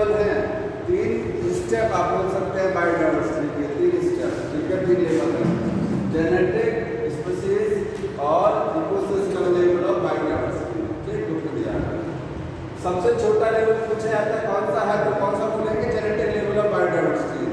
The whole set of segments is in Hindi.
है 3 स्टेप आप बोल सकते हैं बायोडाइवर्सिटी के 3 स्टेप, ठीक है। 3 लेवल है, जेनेटिक, स्पीशीज और इकोसिस्टम लेवल ऑफ बायोडाइवर्सिटी, ठीक। टूट दिया सबसे छोटा लेवल पूछा जाता है कौन सा है, तो कौन सा बोलेंगे, genetic level of biodiversity.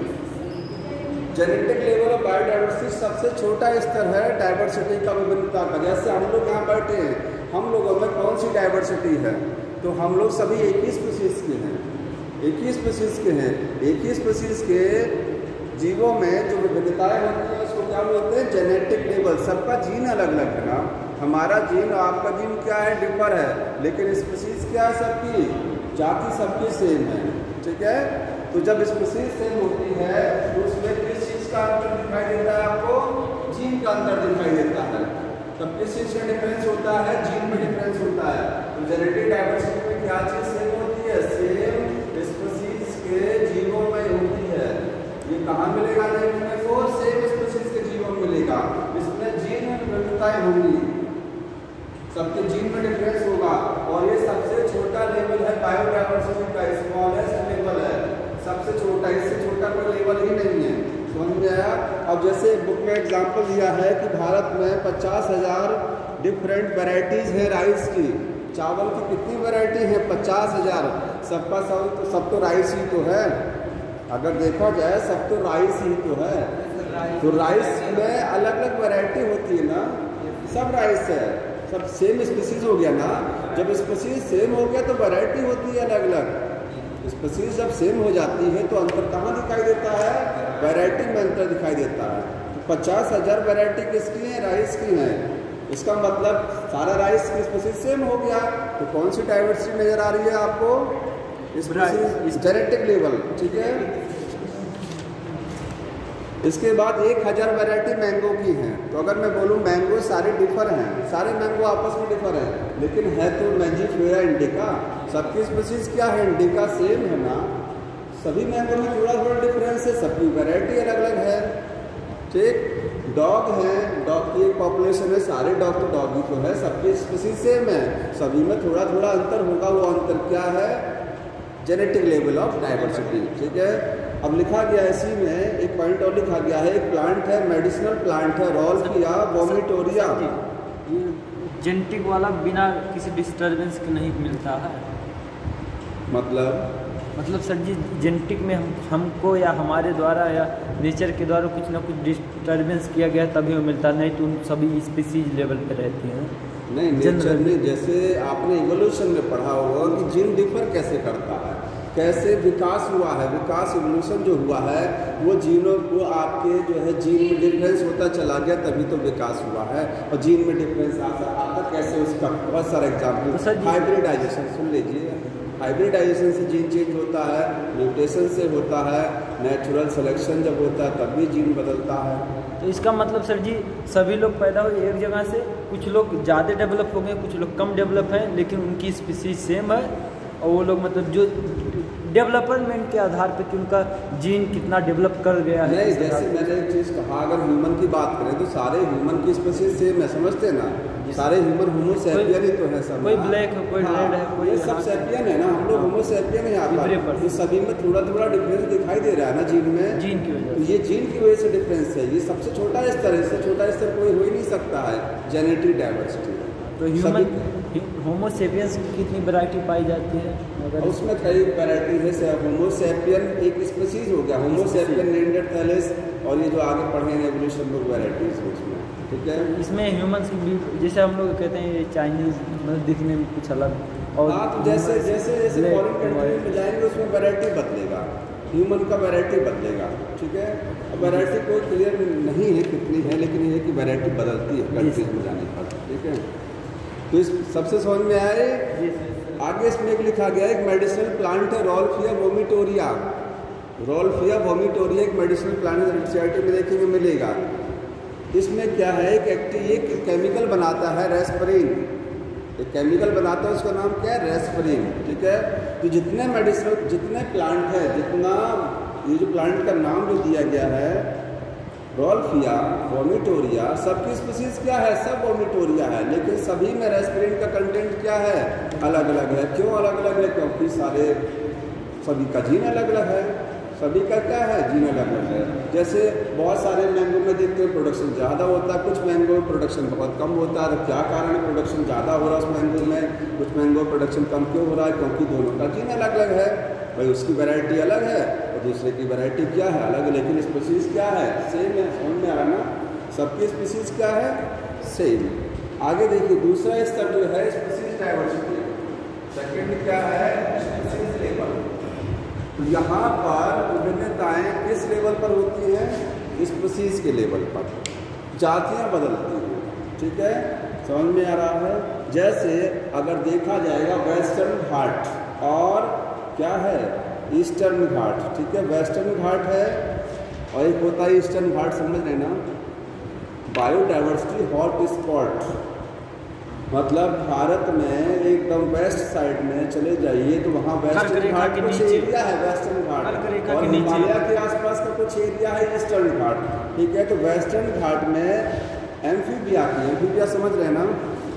Genetic level of biodiversity सबसे छोटा स्तर है डाइवर्सिटी का, विभिन्नता का। जैसे हम लोग यहाँ बैठे हैं, हम लोगों में कौन सी डाइवर्सिटी है, तो हम लोग सभी एक ही स्पीशीज के हैं, एक ही स्पीशीज के हैं। एक ही स्पीशीज के जीवों में जो विविधताएं होती हैं उसको क्या बोलते हैं, जेनेटिक लेवल। सबका जीन अलग अलग है ना, हमारा जीन और आपका जीन क्या है, डिफर है, लेकिन स्पीशीज क्या है, सबकी जाति सबकी सेम है, ठीक है। तो जब स्पीशीज सेम होती है तो उसमें किस चीज़ का अंतर दिखाई देता है आपको, जीन का अंतर दिखाई देता है। तब किस चीज़ में डिफरेंस होता है, जीन में डिफरेंस होता है। तो जेनेटिक डाइवर्सिटी में क्या चीज़ सेम होती है, सेम स्पीशीज के जीवों में होती है। ये कहाँ मिलेगा देखने को, सेम स्पीशीज के जीवों में मिलेगा। इसमें जीन में विविधताएं होंगी, सबके जीन में डिफरेंस होगा। और ये सबसे छोटा लेवल है बायोडाइवर्सिटी का, स्मॉलेस्ट लेवल है, सबसे छोटा, इससे छोटा कोई लेवल ही नहीं है। समझ में आया। अब जैसे बुक में एग्जाम्पल दिया है कि भारत में 50,000 डिफरेंट वैरायटीज़ है राइस की। चावल की कितनी वैरायटी है, 50,000। सबका सब तो राइस ही तो है, अगर देखा जाए सब तो राइस ही तो है। तो राइस में अलग अलग वैरायटी होती है ना, सब राइस है, सब सेम स्पीशीज हो गया ना। जब स्पीशीज सेम हो गया तो वैरायटी होती है अलग अलग। स्पीशीज जब सेम हो जाती है तो अंतर कहाँ दिखाई देता है, वैरायटी में अंतर दिखाई देता है। तो 50,000 वैरायटी किसकी है, राइस की है। इसका मतलब सारा राइस की स्पीशीज सेम हो गया। तो कौन सी डाइवर्सिटी नजर आ रही है आपको, जेनेटिक लेवल, ठीक है। इसके बाद 1000 वैरायटी मैंगो की हैं। तो अगर मैं बोलूँ मैंगो सारे डिफर हैं, सारे मैंगो आपस में डिफर हैं, लेकिन है तो मैंजीफेरा इंडिका, सबकी स्पीशीज क्या है, इंडिका सेम है ना। सभी मैंगो में थोड़ा थोड़ा डिफरेंस है, सबकी वैरायटी अलग अलग है, ठीक। डॉग है, डॉग की एक पॉपुलेशन है, सारे डॉग तो डॉग ही तो है, सबकी स्पीशीज सेम है, सभी में थोड़ा थोड़ा अंतर होगा। वो अंतर क्या है, जेनेटिक लेवल ऑफ डाइवर्सिटी, ठीक है। अब लिखा गया इसी में एक पॉइंट और लिखा गया है, एक प्लांट है, मेडिसिनल प्लांट है, रॉल्फिया वोमिटोरिया। जेनेटिक वाला बिना किसी डिस्टर्बेंस के नहीं मिलता है, मतलब सर जी जेनेटिक में हमको या हमारे द्वारा या नेचर के द्वारा कुछ ना कुछ डिस्टर्बेंस किया गया तभी वो मिलता, नहीं तो उन सभी स्पीसीज लेवल पे रहती हैं। नहीं, नेचर में जैसे आपने इवोल्यूशन में पढ़ा होगा कि जीन डिफर कैसे करता है, कैसे विकास हुआ है, विकास इवोल्यूशन जो हुआ है वो जीनों को आपके जो है जीन में डिफरेंस होता चला गया, तभी तो विकास हुआ है। और जीन में डिफरेंस आता कैसे, उसका बहुत सारा एग्जाम्पल, हाइब्रिडाइजेशन सुन लीजिए। हाइब्रिडाइजेशन से जीन चेंज होता है, म्यूटेशन से होता है, नेचुरल सिलेक्शन जब होता है तब भी जीन बदलता है। तो इसका मतलब सर जी सभी लोग पैदा हुए एक जगह से, कुछ लोग ज़्यादा डेवलप हो गए, कुछ लोग कम डेवलप हैं, लेकिन उनकी स्पीसीज सेम है। और वो लोग मतलब जो डेवलपमेंट के आधार पे कि उनका जीन कितना डेवलप कर गया है। नहीं, जैसे मैंने एक चीज़ कहा, अगर ह्यूमन की बात करें तो सारे ह्यूमन की स्पीशीज सेम है, समझते ना, सारे ह्यूमन होमो सैपियन ही तो है सब। कोई ब्लैक है, कोई रेड है, कोई सब सैपियन है ना, हम लोग होमो सैपियन है यहाँ पर। सभी में थोड़ा थोड़ा डिफरेंस दिखाई दे रहा है ना जीन में, जीन की वजह, तो ये जीन की वजह से डिफरेंस है। ये सबसे छोटा स्तर है, इससे छोटा स्तर कोई हो ही नहीं सकता है, जेनेटिक डाइवर्सिटी। तो ह्यूमन होमो सेपियंस की कितनी वैरायटी पाई जाती है, अगर उसमें कई वैरायटी है। होमो सैपियन एक स्पीशीज हो गया, होमो सैपियन नेंडरथैलिस, और ये जो आगे पढ़े हैं एवोल्यूशन में वैराइटीज है उसमें, ठीक है। इसमें ह्यूमंस की जैसे हम लोग कहते हैं चाइनीज मतलब दिखने में कुछ अलग, और हाँ, तो जैसे जैसे जैसे फॉरेन कंट्री में जाएंगे उसमें वैरायटी बदलेगा, ह्यूमन का वैरायटी बदलेगा, ठीक है। अब वैरायटी कोई क्लियर नहीं है कितनी है, लेकिन ये है कि वैरायटी बदलती है कंट्रीज में जाने पर, ठीक है। तो इस सबसे समझ में आए। आगे इसमें एक लिखा गया है, एक मेडिसिनल प्लांट है, रॉल्फिया वोमिटोरिया। रॉल्फिया वोमिटोरिया एक मेडिसिनल प्लांट है, एनसीईआरटी में देखेंगे मिलेगा। इसमें क्या है, एक केमिकल बनाता है रेस्परिन, एक केमिकल बनाता है, उसका नाम क्या है, रेस्परिन, ठीक है। तो जितने मेडिसिनल जितने प्लांट है, जितना ये जो प्लांट का नाम जो दिया गया है रॉल्फिया वोमिटोरिया, सबकी स्पीशीज क्या है, सब वोमिटोरिया है, लेकिन सभी में रेस्पिरिन का कंटेंट क्या है, अलग अलग है। क्यों अलग अलग है, क्योंकि सारे सभी का जीन अलग अलग है, सभी का क्या है, जीन अलग अलग है। जैसे बहुत सारे मैंगो में देखते हैं प्रोडक्शन ज़्यादा होता है, कुछ मैंगो में प्रोडक्शन बहुत कम होता है। तो क्या कारण है प्रोडक्शन ज़्यादा हो रहा है उस मैंगो में, कुछ मैंगो प्रोडक्शन कम क्यों हो रहा है? क्योंकि दोनों का जीन अलग अलग है। भाई उसकी वैरायटी अलग है और दूसरे की वैरायटी क्या है, अलग है, लेकिन स्पीसीज़ क्या है, सेम है। समझ में आ रहा ना? सबकी स्पीसीज़ क्या है, सेम। आगे देखिए दूसरा स्तर जो है स्पीसीज़ डाइवर्सिटी, सेकेंड क्या है, स्पीसीज़ लेवल। तो यहाँ पर विभिन्नताएँ किस लेवल पर होती हैं, स्पीसीज़ के लेवल पर। जातियाँ बदलती हैं, ठीक है, समझ में आ रहा है? जैसे अगर देखा जाएगा वेस्टर्न घाट और क्या है, ईस्टर्न घाट, ठीक है। वेस्टर्न घाट है और एक होता है ईस्टर्न घाट, समझ लेना। बायोडाइवर्सिटी हॉट स्पॉट, मतलब भारत में एकदम वेस्ट साइड में चले जाइए तो वहाँ वेस्टर्न घाट कुछ एरिया है, वेस्टर्न घाट, और हिमालय के आसपास का कुछ एरिया है ईस्टर्न घाट, ठीक है। तो वेस्टर्न घाट में एम्फीबिया समझ रहे हैं ना?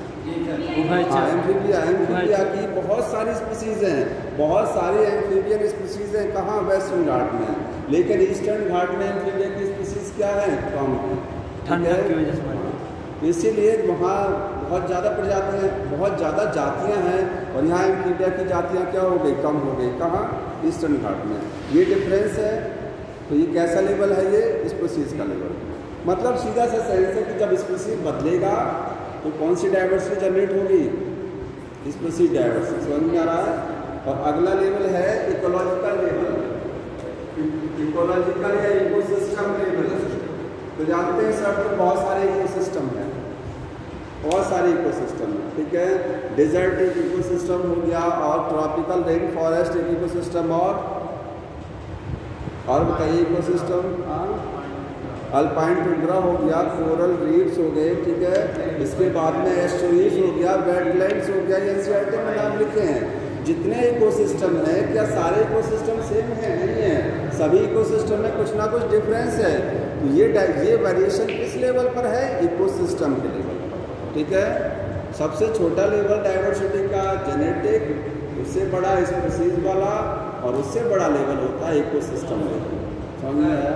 एम्फीबिया की बहुत सारी स्पीसीज हैं, बहुत सारी एम्फीबियन स्पीसीज हैं। कहाँ? वेस्टर्न घाट में। लेकिन ईस्टर्न घाट में एम्फीबिया की स्पीसीज क्या है, कम है, ठंडा की वजह से। इसीलिए वहाँ बहुत ज़्यादा प्रजातियाँ, बहुत ज़्यादा जातियाँ हैं, और यहाँ एम्फीबिया की जातियाँ क्या हो गई, कम हो गई। कहाँ? ईस्टर्न घाट में। ये डिफरेंस है। तो ये कैसा लेवल है, ये स्पीसीज का लेवल। मतलब सीधा सा सेंस है कि जब स्पीसीज बदलेगा तो कौन सी डाइवर्सिटी जनरेट होगी, स्पीसीज डाइवर्सिटी। समझ में आ रहा है? और अगला लेवल है इकोलॉजिकल लेवल, इकोलॉजिकल या इकोसिस्टम लेवल। तो जानते हैं सर, तो बहुत सारे इकोसिस्टम हैं, बहुत सारे इकोसिस्टम हैं, ठीक है। डेजर्ट एक इकोसिस्टम हो गया, और ट्रॉपिकल रेन फॉरेस्ट एक इकोसिस्टम, और बताइए इकोसिस्टम, अल्पाइन टुंड्रा हो गया, कोरल रीफ्स हो गए, ठीक है। इसके बाद में एस्टुरीज हो गया, वेटलैंड्स हो गया, एनसीईआरटी में नाम लिखे हैं। जितने इकोसिस्टम हैं, क्या सारे इकोसिस्टम सेम हैं? नहीं है, सभी इकोसिस्टम में कुछ ना कुछ डिफरेंस है। तो ये वेरिएशन किस लेवल पर है, इकोसिस्टम के लेवल पर, ठीक है। सबसे छोटा लेवल डाइवर्सिटी का जेनेटिक, उससे बड़ा स्पीसीज वाला, और उससे बड़ा लेवल होता है इकोसिस्टम लेवल। समझ में आया?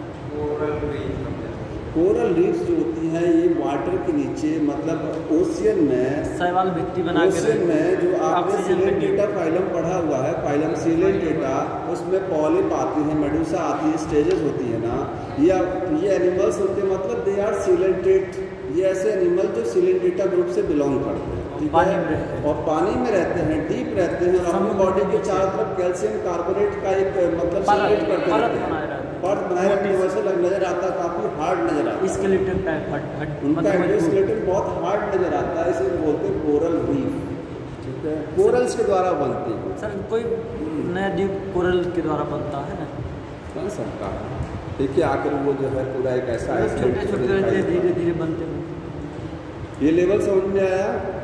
कोरल रीफ्स जो होती हैं ये वाटर के नीचे, मतलब ओशियन में, शैवाल भित्ति बना के, ओशियन में जो आपने सिलेंटेटा फाइलम पढ़ा हुआ है, फाइलम सिलेंटेटा, उसमें पॉलिप आती है, मेडुसा आती है, स्टेजेस होती है ना। ये एनिमल्स होते हैं, मतलब दे आर सिलेंटेट। ये ऐसे एनिमल जो सिलेंटेटा ग्रुप से बिलोंग करते हैं, ठीक है, और पानी में रहते हैं, डीप रहते हैं, और अपनी बॉडी के चारों तरफ कैल्शियम कार्बोनेट का एक मतलब सिलेक्ट करते हैं, पर्थ बनाए रखने की वजह से नजर आता है, काफ़ी हार्ड नजर आता है। स्केलेटन टाइप उनका स्केलेटन बहुत हार्ड नजर आता है, इसे बोलते हैं कोरल रीफ, ठीक है। कोरल्स के द्वारा बनती है। सर कोई नया द्वीप कोरल के द्वारा बनता है ना? बन सकता है। देखिए आखिर वो जो है पूरा एक ऐसा छोटे छोटे धीरे धीरे बनते हैं। ये लेवल समझ में आया?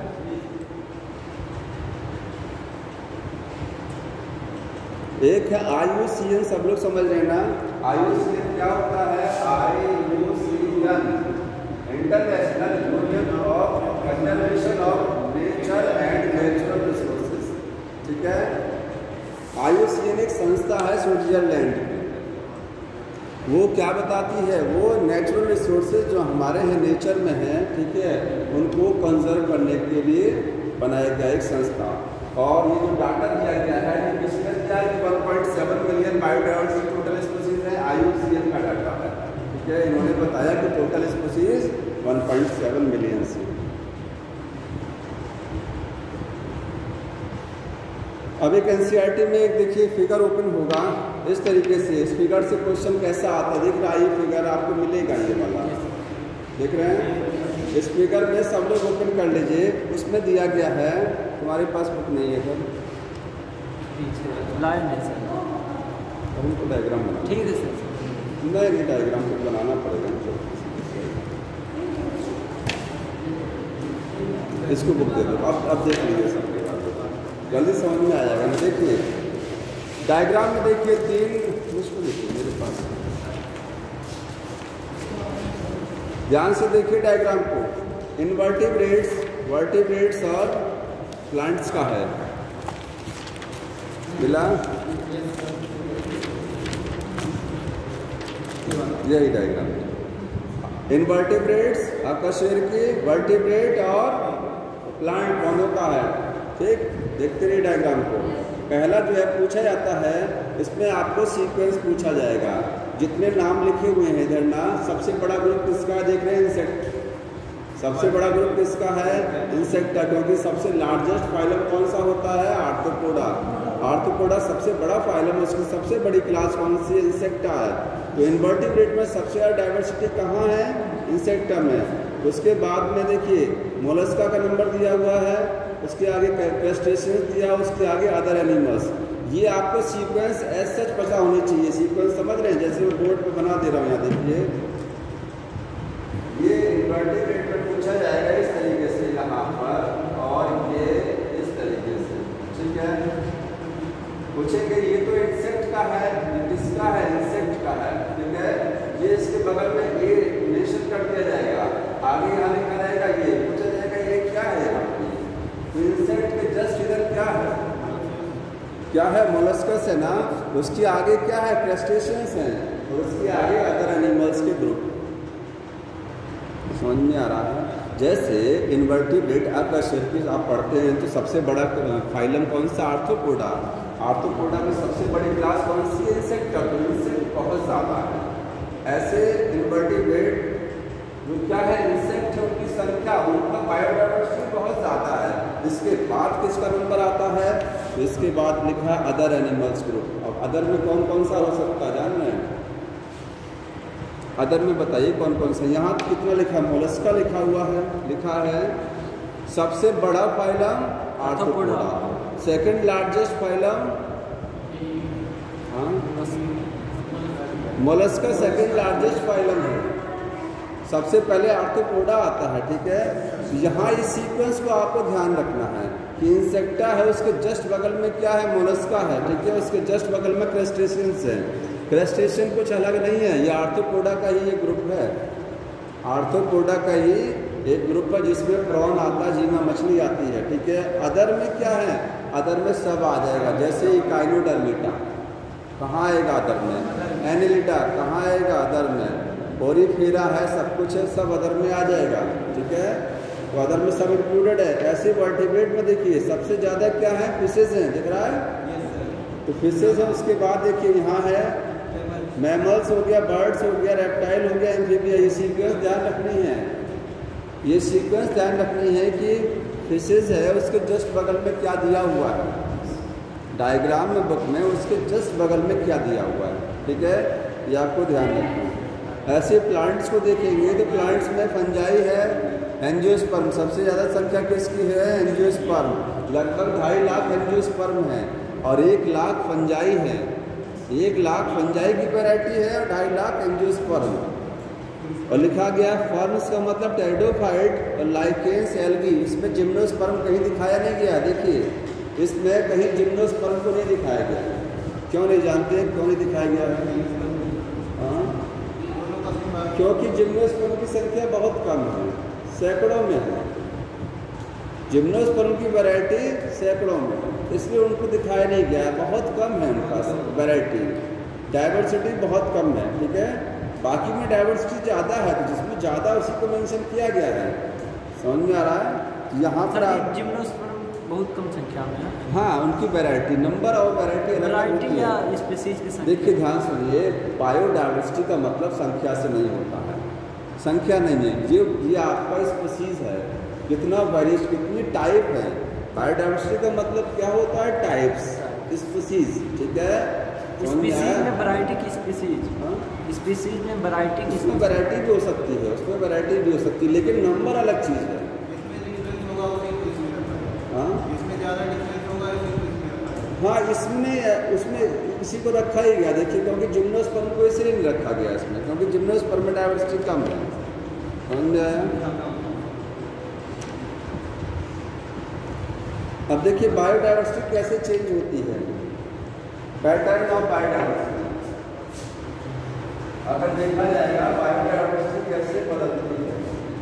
एक है IUCN, सब लोग समझ रहे हैं ना? IUCN क्या होता है? IUCN International Union of Conservation of Nature and Natural Resources, ठीक है। IUCN एक संस्था है स्विट्जरलैंड की। वो क्या बताती है, वो नेचुरल रिसोर्सेज जो हमारे हैं नेचर में हैं, ठीक है, उनको कंजर्व करने के लिए बनाया गया एक संस्था। और ये जो डाटा दिया गया है, ये किसने दिया है? 1.7 मिलियन बायोडाइवर्सिटी टोटल स्पीसीज है, IUCN का डाटा है, ठीक है। इन्होंने बताया कि टोटल स्पीसीज 1.7 मिलियन से। अब एक एनसीईआरटी में एक देखिए फिगर ओपन होगा इस तरीके से। इस फिगर से क्वेश्चन कैसा आता है, दिख रहा है? ये फिगर आपको मिलेगा, ये वाला देख रहे हैं? इस फिगर में सब लोग ओपन कर लीजिए। उसमें दिया गया है, तुम्हारे पास बुक नहीं है सर? लाइन है सर, अब उनको डायग्राम बना, ठीक है सर। नहीं, डायग्राम को बनाना पड़ेगा, इसको बुक दे दो। अब देख लीजिए सब, जल्दी समझ में आ जाएगा ना। देखिए डायग्राम में देखिए 3, इसको देखिए मेरे पास, ध्यान से देखिए डायग्राम को। इनवर्टिब्रेट्स, वर्टिब्रेट्स और प्लांट्स का है मिला। यही डायग्राम है। इनवर्टिब्रेट्स अकशेरुकी वर्टिब्रेट और प्लांट दोनों का है। ठीक, देखते रहिए डायग्राम को। पहला जो है पूछा जाता है, इसमें आपको सीक्वेंस पूछा जाएगा। जितने नाम लिखे हुए हैं इधर ना, सबसे बड़ा ग्रुप किसका है देख रहे हैं? इंसेक्ट। सबसे बड़ा ग्रुप किसका है? इंसेक्ट का, क्योंकि सबसे लार्जेस्ट फाइलम कौन सा होता है? आर्थ्रोपोडा। आर्थ्रोपोडा सबसे बड़ा फाइलम, उसकी सबसे बड़ी क्लास कौन सी? इंसेक्टा है। तो इनवर्टिब्रेट में सबसे ज़्यादा डाइवर्सिटी कहाँ है? इंसेक्टा में। उसके बाद में देखिए मोलस्का का नंबर दिया हुआ है, उसके आगे क्रस्टेशियंस दिया, उसके आगे अदर एनिमल्स। ये आपको सीक्वेंस एज सच पता होनी चाहिए। सीक्वेंस समझ रहे हैं? जैसे मैं बोर्ड पे बना दे रहा हूँ, यहाँ देखिए, ये इनवर्टिब्रेट में पूछा जाएगा इस तरीके से यहाँ पर, और ये इस तरीके से। ठीक है, पूछेंगे ये तो इंसेक्ट का है, किसका है? इंसेक्ट का है। ठीक है, ये इसके बगल में ये मेंशन कर दिया जाएगा, आगे यहाँ लिखा रहेगा, ये पूछा जाएगा ये क्या है यहाँ पे? तो इंसेक्ट के जस्ट इधर क्या है? क्या है? मोलस्कस है ना, उसके आगे क्या है? क्रस्टेशियंस है, और उसके आगे अदर एनिमल्स के ग्रुप। समझ में आ रहा है? जैसे इनवर्टिब्रेट अकशेरुकी आप पढ़ते हैं तो सबसे बड़ा फाइलम कौन सा? आर्थ्रोपोडा। आर्थ्रोपोडा में सबसे बड़ी क्लास कौन सी है? इंसेक्ट का। तो इंसेक्ट बहुत ज़्यादा है। ऐसे इनवर्टिब्रेट जो क्या है? इंसेक्ट है, उनकी संख्या, उनका बायोडाइवर्सिटी बहुत ज़्यादा है। इसके बाद किसका नंबर आता है? इसके बाद लिखा है अदर एनिमल्स ग्रुप। अब अदर में कौन कौन सा हो सकता है जान रहे हैं? अदर में बताइए कौन कौन सा। यहाँ कितना लिखा है? मोलस्का लिखा हुआ है, लिखा है सबसे बड़ा phylum Arthropoda, second largest phylum Mollusca, second largest phylum है। सबसे पहले आर्थ्रोपोडा आता है। ठीक है, यहाँ इस सीक्वेंस को आपको ध्यान रखना है कि इंसेक्टा है, उसके जस्ट बगल में क्या है? मोलस्का है। ठीक है, उसके जस्ट बगल में क्रस्टेशियंस है। क्रस्टेशियन कुछ अलग नहीं है, ये आर्थ्रोपोडा का ही एक ग्रुप है। आर्थ्रोपोडा का ही एक ग्रुप है जिसमें प्रॉन आता है, झींगा मछली आती है। ठीक है, अदर में क्या है? अदर में सब आ जाएगा, जैसे इकाइनोडर्मिटा कहाँ आएगा? अदर में। एनिलिडा कहाँ आएगा? अदर में। ओरीफेरा है, सब कुछ है, सब अदर में आ जाएगा। ठीक है, तो अदर में सब इंक्लूडेड है। ऐसे वर्टिब्रेट में देखिए सबसे ज़्यादा क्या है? फिशेज हैं, दिख रहा है? तो फिशेज है। उसके बाद देखिए यहाँ है मैमल्स हो गया, बर्ड्स हो गया, रेप्टाइल हो गया, एम्फीबिया। ये सीक्वेंस ध्यान रखनी है, ये सीक्वेंस ध्यान रखनी है कि फिशेज है, उसके जस्ट बगल में क्या दिया हुआ है डायग्राम में, बुक में, उसके जस्ट बगल में क्या दिया हुआ है। ठीक है, ये आपको ध्यान रखना है। ऐसे प्लांट्स को देखेंगे तो प्लांट्स में फंजाई है, एंजियोस्पर्म। सबसे ज़्यादा संख्या किसकी है? एंजियोस्पर्म। लगभग 2.5 लाख एंजियोस्पर्म है और 1 लाख फंजाई है। 1 लाख फंजाई की वैरायटी है और 2.5 लाख एंजियोस्पर्म। और लिखा गया फर्म्स का मतलब टेरिडोफाइट और लाइकेंस, एल्गी। इसमें जिम्नोस्पर्म कहीं दिखाया नहीं गया। देखिए इसमें कहीं जिम्नोस्पर्म को नहीं दिखाया गया। क्यों नहीं जानते हैं क्यों नहीं दिखाया गया? क्योंकि जिम्नोस्पर्म की संख्या बहुत कम है, सैकड़ों में है। जिम्नोस्पर्म की वैरायटी सैकड़ों में, इसलिए उनको दिखाया नहीं गया। बहुत कम है उनका वैरायटी, डाइवर्सिटी बहुत कम है। ठीक है, बाकी में डाइवर्सिटी ज़्यादा है, तो जिसमें ज़्यादा उसी को मेंशन किया गया है। समझ में आ रहा है? यहाँ पर जिम्नोस्पर्म बहुत कम संख्या में है। हाँ, उनकी वैरायटी, नंबर और वैरायटी वैरायटी या स्पीसीज की संख्या। देखिए ध्यान सुनिए, बायोडाइवर्सिटी का मतलब संख्या से नहीं होता है, संख्या नहीं है। ये आपका स्पीसीज है, कितना वेरिएशन, कितनी टाइप है। बायोडाइवर्सिटी का मतलब क्या होता है? Types, species. ठीक है, स्पीसीज में वैरायटी की स्पीसीज, स्पीसीज में वैरायटी की, उसमें वैरायटी भी हो सकती है, उसमें वैरायटी भी हो सकती है, लेकिन नंबर अलग चीज़ है। हाँ, इसमें उसमें इसी को रखा ही गया। देखिए, क्योंकि जिम्नोस्पर्म को इसलिए नहीं रखा गया इसमें, क्योंकि जिम्नोस्पर्म में डाइवर्सिटी कम है। समझ में आया? अब देखिए बायोडाइवर्सिटी कैसे चेंज होती है, पैटर्न ऑफ बायोडाइवर्सिटी। अगर देखा जाएगा बायोडाइवर्सिटी कैसे बदलती है।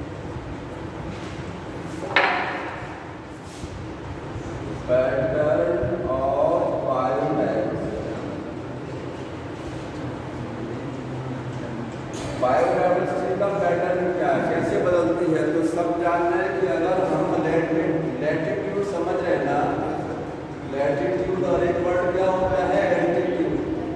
Pattern of biodiversity. बायोडायवर्सिटी का पैटर्न क्या है, कैसे बदलती है, तो सब जानना है कि अगर हम लैटिट्यूड समझ रहे हैं ना, लैटिट्यूड और एक वर्ड क्या होता है एल्टीट्यूड।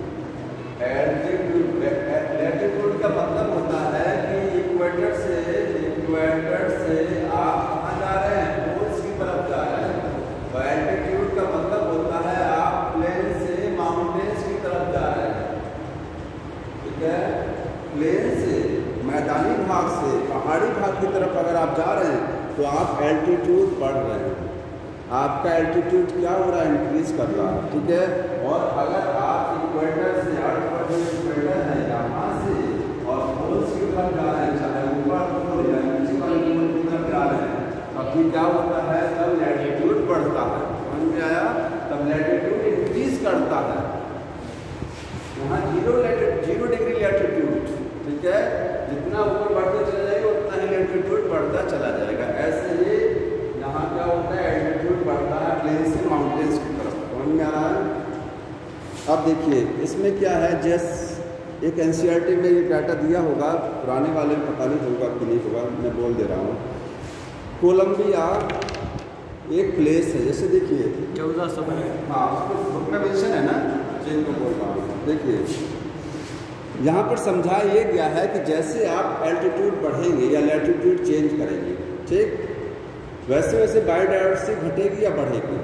लैटिट्यूड का मतलब होता है कि इक्वेटर से आप कहाँ जा रहे हैं, पोल्स की तरफ जा रहे हैं। और एल्टीट्यूड का मतलब होता है आप प्लेन से माउंटेन्स की तरफ जा रहे हैं, ठीक है। प्लेन से, मैदानी भाग से पहाड़ी भाग की तरफ अगर आप जा रहे हैं तो आप एल्टीट्यूड बढ़ रहे हैं, आपका एल्टीट्यूड क्या हो रहा है, इंक्रीज कर रहा है, ठीक है। और अगर आप इक्वेटर से, अर्थ पर जो इक्वेटर है यहाँ से और पोल्स की तरफ जा रहे हैं, चाहे ऊपर पोल या नीचे वाले पोल की तरफ जा रहे हैं, तब क्या होता है, तब लैटिट्यूड बढ़ता है। समझ में आया? तब लैटिट्यूड इंक्रीज करता है। यहाँ 0 डिग्री लैटिट्यूड, ठीक है, जितना ऊपर बढ़ते चले जाएगा उतना ही लैटिट्यूड बढ़ता चला जाएगा। ऐसे ही यहाँ क्या होता है, एल्टीट्यूड बढ़ता है प्लेन से माउंटेन्स की तरफ। समझ में आ रहा है? अब देखिए इसमें क्या है, जैसे एक एनसीईआरटी में ये डाटा दिया होगा, पुराने वाले में पता नहीं होगा कि नहीं होगा, मैं बोल दे रहा हूँ। कोलंबिया एक प्लेस है, जैसे देखिए 1400 में, हाँ उसको बुक में मेंशन है ना, जिनको बोल रहा हूँ। देखिए यहाँ पर समझाया गया है कि जैसे आप एल्टीट्यूड बढ़ेंगे या लैटिट्यूड चेंज करेंगे, ठीक, वैसे वैसे बायोडायवर्सिटी घटेगी या बढ़ेगी।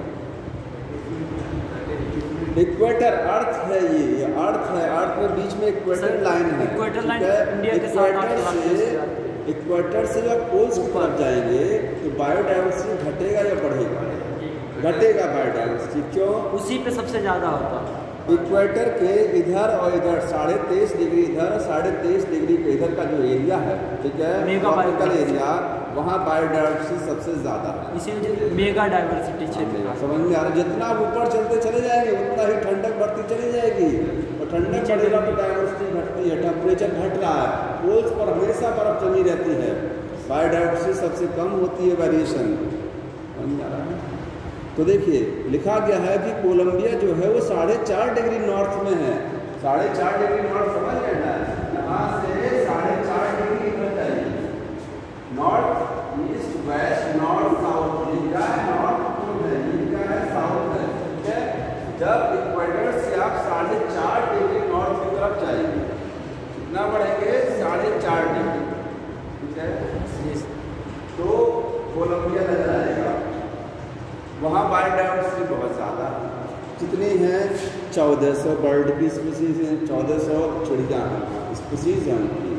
इक्वेटर अर्थ है, ये अर्थ है, अर्थ में बीच में इक्वेटर लाइन है, इक्वेटर लाइन इंडिया के साथ इक्वेटर से जब पोल्स की तरफ जाएंगे तो बायोडायवर्सिटी घटेगा या बढ़ेगा, घटेगा बायोडायवर्सिटी। क्यों? उसी पे सबसे ज़्यादा होता है। इक्वेटर के इधर और इधर 23.5 डिग्री इधर, 23.5 डिग्री के इधर का जो एरिया है, ठीक है, ट्रॉपिकल एरिया, वहाँ बायोडायवर्सिटी सबसे ज़्यादा है, इसीलिए मेगा डाइवर्सिटी क्षेत्र। समझ में आ रहा है? जितना आप ऊपर चलते चले जाएंगे उतना ही ठंडक बढ़ती चली जाएगी, और ठंडक बढ़ेगा तो डाइवर्सिटी घटती है, टेम्परेचर घट रहा है, पोल्स पर हमेशा बर्फ जमी रहती है, बायोडाइवर्सिटी सबसे कम होती है, वेरिएशन। समझ में आ रहा है? तो देखिए लिखा गया है कि कोलंबिया जो है वो 4.5 डिग्री नॉर्थ में है। 4.5 डिग्री नॉर्थ समझ लेना है, यहाँ से 4.5 डिग्री इधर जाइए, north east west north south, ये क्या है, नॉर्थ पोल है, ये क्या है, साउथ है, ठीक है। जब इक्वेटर से आप 4.5 डिग्री नॉर्थ की तरफ जाएंगे, कितना बढ़ेंगे, 4.5 डिग्री, ठीक है, तो कोलंबिया नजर आएगा। वहाँ बायोडायवर्सिटी बहुत ज़्यादा, कितनी है, 1400 बर्ड की स्पीसीज हैं, 1400 चिड़िया स्पीसीज हैं उनकी,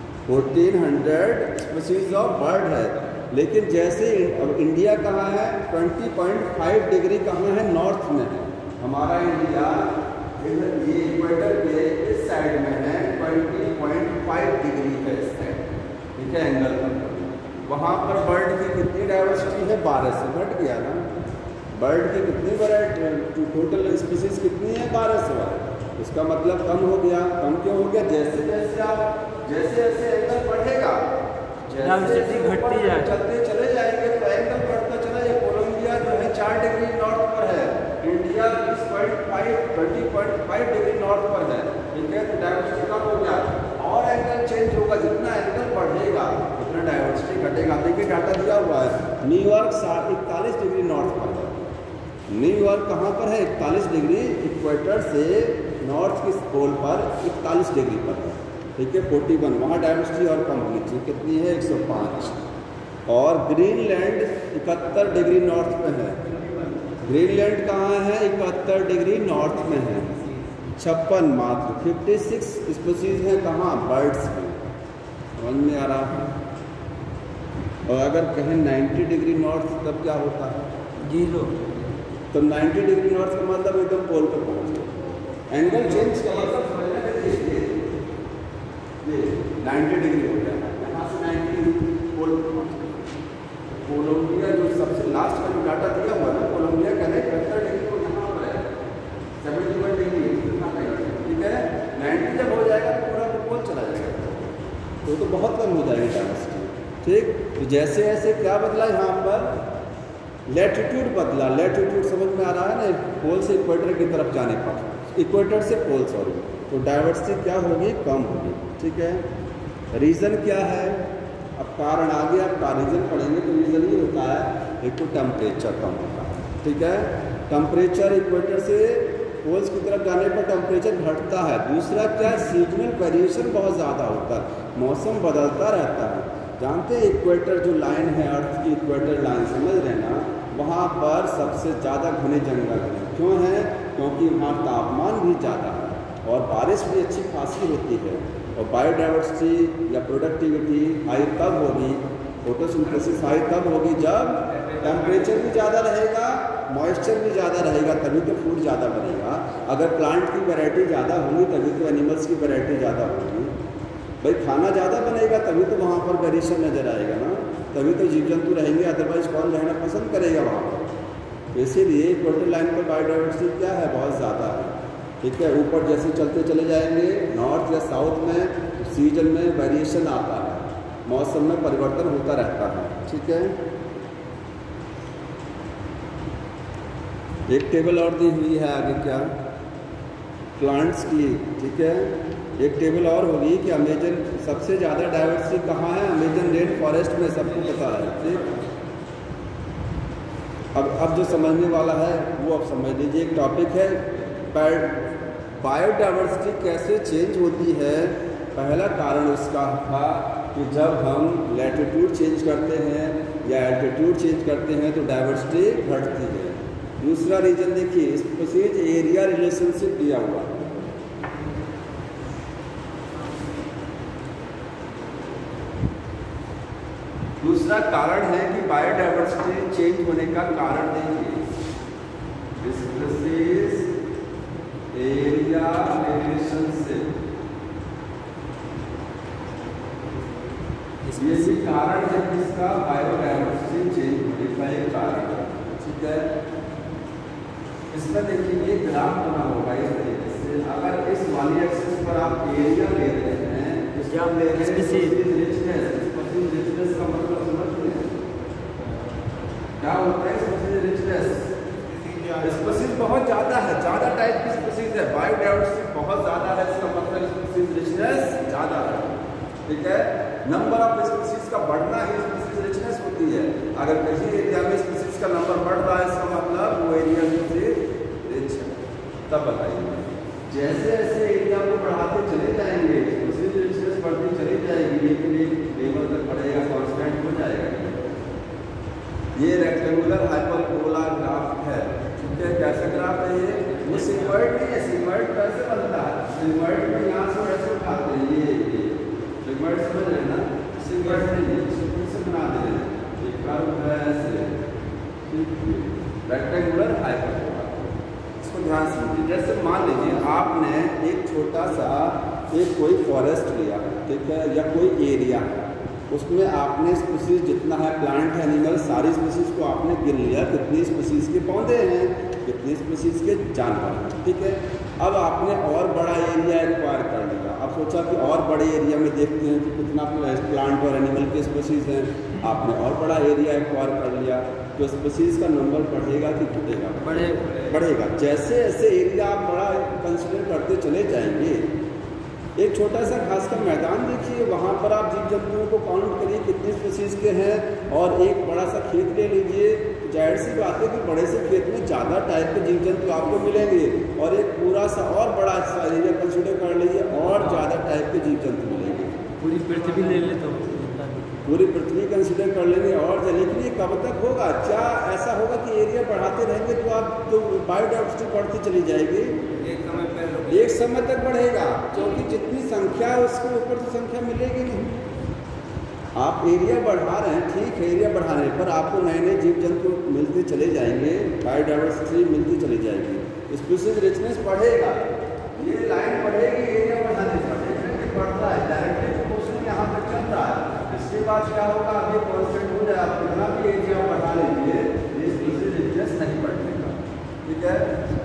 1400 स्पीसीज ऑफ बर्ड है। लेकिन जैसे अब इंडिया कहाँ है, 20.5 डिग्री कहाँ है, नॉर्थ में है हमारा इंडिया, ये इक्वेटर के इस साइड में है, 20.5 डिग्री है इस साइड, ठीक है, एंगल पर। वहाँ पर बर्ड की कितनी डाइवर्सिटी है, 12 से घट गया ना, बर्ड की कितनी वैरायटी, टोटल स्पीसीज कितनी है, 1200 है, उसका मतलब कम हो गया। कम क्यों हो गया, जैसे जैसे आप जैसे एंगल बढ़ेगा, डाइवर्सिटी घटती जाए, चलते चले जाएंगे तो एंगल बढ़ता चला जाए। कोलंबिया जो है 4 डिग्री नॉर्थ पर है, इंडिया 20.5 डिग्री नॉर्थ पर है, ठीक है, तो डाइवर्सिटी कम हो गया, और एंगल चेंज होगा, जितना एंगल बढ़ेगा उतना डाइवर्सिटी घटेगा। देखिए डाटा दिया हुआ है, न्यूयॉर्क 41 डिग्री नॉर्थ पर है, न्यूयॉर्क कहाँ पर है, 41 डिग्री, इक्वेटर से नॉर्थ की पोल पर 41 डिग्री पर है, ठीक है, 41, वहाँ डाइवर्सिटी और कम होनी चाहिए, कितनी है, 105। और ग्रीनलैंड 71 डिग्री नॉर्थ में है, ग्रीनलैंड कहाँ है, 71 डिग्री नॉर्थ में है, 56 मात्र, 56 स्पीसीज हैं कहाँ, बर्ड्स में। समझ में आ रहा है? और अगर कहें 90 डिग्री नॉर्थ तब क्या होता है, 0, तो 90 डिग्री नॉर्थ का मतलब एकदम पोल पर पहुँच गए। एंगल चेंज का मतलब समझना है, ये 90 डिग्री हो गया, यहाँ से 90 डिग्री पोल पर पहुँच गए। कोलंबिया जो सबसे लास्ट का जो डाटा दिया हुआ ना, कोलंबिया का है 71 डिग्री, तो यहाँ पर है 71 डिग्री, ठीक है। 90 जब हो जाएगा तो पूरा पोल चला जाएगा, तो बहुत कम हो जाएगी डाइवर्सिटी, ठीक। तो जैसे जैसे क्या बदला यहाँ पर, लैटिट्यूड बदला, लैटिट्यूड समझ में आ रहा है ना, पोल से इक्वेटर की तरफ जाने पर, इक्वेटर से पोल, सॉरी, तो डाइवर्सिटी क्या होगी, कम होगी, ठीक है। रीज़न क्या है? अब कारण आगे आपका रीज़न पढ़ेंगे तो रीज़न ये होता है, एक तो टेम्परेचर कम होता है, ठीक है। टेम्परेचर इक्वेटर से पोल्स की तरफ जाने पर टेम्परेचर घटता है। दूसरा क्या, सीजनल वेरिएशन बहुत ज़्यादा होता है, मौसम बदलता रहता है। जानते हैं इक्वेटर जो लाइन है, अर्थ की इक्वेटर लाइन, समझ रहे हैं ना, वहाँ पर सबसे ज़्यादा घने जंगल हैं। क्यों है? क्योंकि वहाँ तापमान भी ज़्यादा है और बारिश भी अच्छी खासी होती है। और बायोडाइवर्सिटी या प्रोडक्टिविटी हाई तब होगी, फोटोसिंथेसिस हाई तब होगी जब टेम्परेचर भी ज़्यादा रहेगा, मॉइस्चर भी ज़्यादा रहेगा, तभी तो फूड ज़्यादा बनेगा। अगर प्लांट की वैरायटी ज़्यादा होगी तभी तो एनिमल्स की वैरायटी ज़्यादा होगी। भाई खाना ज़्यादा बनेगा तभी तो वहाँ पर वेरिएशन नज़र आएगा ना, तभी तो जीव जंतु रहेंगे, अदरवाइज कौन रहना पसंद करेगा वहाँ पर। तो इसीलिए इक्वेटर लाइन पर बायोडाइवर्सिटी क्या है, बहुत ज़्यादा है, ठीक है। ऊपर जैसे चलते चले जाएंगे नॉर्थ या साउथ में, तो सीजन में वेरिएशन आता है, मौसम में परिवर्तन होता रहता है, ठीक है। एक टेबल और दी हुई है आगे, क्या, प्लांट्स की, ठीक है। एक टेबल और होगी कि अमेजन सबसे ज़्यादा डाइवर्सिटी कहाँ है, अमेजन रेन फॉरेस्ट में, सबको पता है, ठीक। अब जो समझने वाला है वो अब समझ लीजिए। एक टॉपिक है बायोडाइवर्सिटी कैसे चेंज होती है। पहला कारण उसका था कि जब हम लैटिट्यूड चेंज करते हैं या एल्टीट्यूड चेंज करते हैं तो डाइवर्सिटी घटती है। दूसरा रीजन देखिए, स्पीशीज एरिया रिलेशनशिप दिया हुआ। दूसरा कारण है कि बायोडाइवर्सिटी चेंज होने का कारण देखिए, स्पीशीज एरिया रिलेशनशिप, ये भी कारण है जिसका बायोडाइवर्सिटी चेंज होने का एक कारण है, ठीक है। इसमें देखिए एक ग्राफ बना होगा इस तरीके से, अगर इस वाली एक्सिस पर आप एरिया ले रहे हैं, इसका आप ले रहे हैं रिचनेस का मतलब समझते हैं क्या होता है। स्पीशीज रिचनेस, स्पीशीज बहुत ज़्यादा है, ज़्यादा टाइप की स्पीशीज है, बायोडाइवर्सिटी बहुत ज़्यादा है, इसका मतलब स्पीशीज रिचनेस ज़्यादा है, ठीक है। नंबर ऑफ स्पीशीज का बढ़ना ही स्पीशीज रिचनेस होती है। अगर किसी एरिया में स्पीशीज का नंबर बढ़ रहा है, इसका मतलब वो एरिया रिच है। तब बताइए, जैसे जैसे एरिया को बढ़ाते चले जाएंगे स्पीशीज रिचनेस बढ़ती चली जाएगी, लेकिन एक लेवल तक बढ़ेगा, कांस्टेंट हो जाएगा। ये रेक्टेंगुलर हाइपरबोला ग्राफ है, ठीक है। कैसा ग्राफ है ये सिग्मॉइड नहीं है। सिग्मॉइड कैसे बनता है? सिग्मॉइड में यहाँ से ऐसे उठाते हैं, ये सिग्मॉइड समझ रहे हैं ना, सिग्मॉइड नहीं है, इसको से बना दे रहे हैं, ये कर्व है ऐसे, रेक्टेंगुलर हाइपरबोला। इसको ध्यान से समझिए। जैसे मान लीजिए आपने एक छोटा सा एक कोई फॉरेस्ट लिया, ठीक है, या कोई एरिया, उसमें आपने स्पीशीज जितना है, प्लांट है, एनिमल, सारी स्पीशीज को आपने गिन लिया, कितनी स्पीशीज के पौधे हैं, कितनी स्पीशीज के जानवर हैं, ठीक है। अब आपने और बड़ा एरिया एक्वायर कर लिया। अब सोचा कि और बड़े एरिया में देखते हैं कि कितना प्लांट और एनिमल के स्पीशीज हैं। आपने और बड़ा एरिया एक्वायर कर लिया, तो स्पीशीज का नंबर बढ़ेगा कि घटेगा? बढ़ेगा। जैसे जैसे एरिया आप बड़ा कंसिडर करते चले जाएंगे, एक छोटा सा घास का मैदान देखिए, वहाँ पर आप जीव जंतुओं को काउंट करिए कितने स्पीशीज के हैं, और एक बड़ा सा खेत ले लीजिए, जाहिर सी बात है कि बड़े से खेत में ज़्यादा टाइप के जीव जंतु आपको मिलेंगे, और एक पूरा सा और बड़ा सा एरिया कंसिडर कर लीजिए, और ज़्यादा टाइप के जीव जंतु मिलेंगे। पूरी पृथ्वी ले ले तो पूरी पृथ्वी कंसिडर कर लेंगे। और लेकिन ये कब तक होगा? क्या ऐसा होगा कि एरिया बढ़ाते रहेंगे तो आप तो बायोडाइवर्सिटी बढ़ती चली जाएगी? एक समय तक बढ़ेगा, क्योंकि जितनी संख्या है उसके ऊपर तो संख्या मिलेगी नहीं। आप एरिया बढ़ा रहे हैं, ठीक है, एरिया बढ़ाने पर आपको नए नए जीव जंतु मिलते चले जाएंगे, बायोडाइवर्सिटी मिलती चली जाएगी, स्पीशीज रिचनेस बढ़ेगा, ये लाइन बढ़ेगी, एरिया बढ़ाने पर बढ़ता है, डायरेक्टली प्रोपोर्शनल यहाँ तक चल रहा है। इसके बाद क्या होगा? अभी कॉन्स्टेंट हो जाए, आप कितना भी एरिया बढ़ा लीजिए, ये स्पीशीज रिचनेस नहीं बढ़ेगा, ठीक है।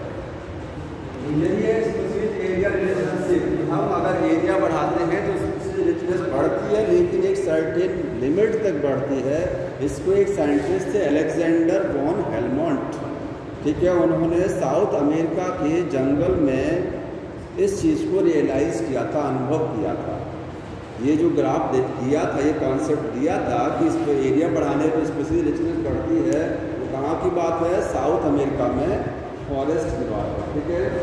यही है स्पीशीज एरिया रिलेशनशिप। हम अगर एरिया बढ़ाते हैं तो स्पीशीज रिचनेस बढ़ती है, लेकिन एक सर्टेन लिमिट तक बढ़ती है। इसको एक साइंटिस्ट थे अलेक्जेंडर वॉन हेलमोंट, ठीक है, उन्होंने साउथ अमेरिका के जंगल में इस चीज़ को रियलाइज़ किया था, अनुभव किया था। ये जो ग्राफ दिया था, ये कॉन्सेप्ट दिया था कि इस पर एरिया बढ़ाने पर स्पेसिफिक रिचनेस बढ़ती है, वो कहाँ की बात है? साउथ अमेरिका में फॉरेस्ट की बात है। ठीक है,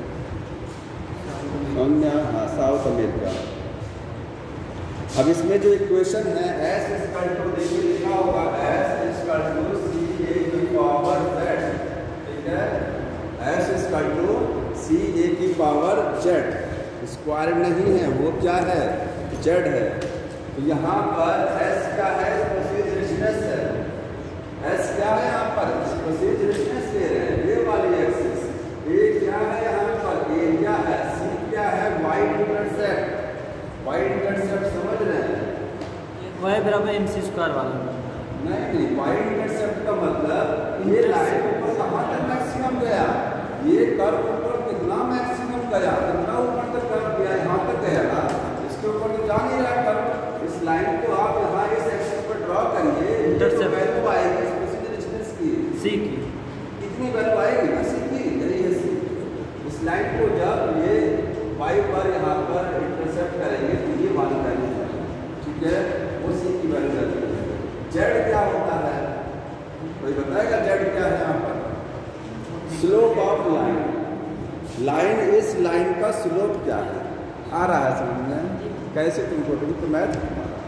हाँ साउथ अमेरिका। अब इसमें जो इक्वेशन है एस इक्वल टू, देखिए लिखा होगा S equal to C A की पावर जेड। ठीक है, S equal to C A की पावर जेड, स्क्वायर नहीं है, वो क्या है? जेड है। तो यहाँ पर एस क्या है? स्पेसिफिक रिचनेस है। एस क्या है यहाँ पर? स्पेसिफिक रिचनेस ले रहे हैं, ये वाली एक्सिस। ए क्या है यहाँ पर? एरिया है। सी क्या है? Wide intercept. वाइड इंटरसेप्ट समझ रहे हैं? वाई बराबर एम सी स्क्वायर वाला। नहीं, वाइड इंटरसेप्ट का मतलब ये लाइन ऊपर कहाँ तक मैक्सिमम गया, ये कर्व ऊपर कितना मैक्सिमम गया, कितना ऊपर तक कर्व गया, यहाँ तक गया ना, इसके ऊपर तो जा नहीं रहा कर्व। इस लाइन को आप यहाँ इस एक्सिस पर ड्रॉ करिए, इंटरसेप्ट वैल्यू आएगी स्पेसिफिक रिचनेस की, सी की, इतनी वैल्यू आएगी ना सी की, यही है सी। इस लाइन को जब ये वाई पर यहाँ पर इंटरसेप्ट करेंगे तो ये वाली वैल्यू है। ठीक है, वो सी की वैल्यू रहती है। जेड क्या होता है? कोई बताएगा जेड क्या है यहाँ पर? Slope of line. लाइन, इस लाइन का स्लोप क्या है? आ रहा है समझ में? कैसे तुमको तो मैथ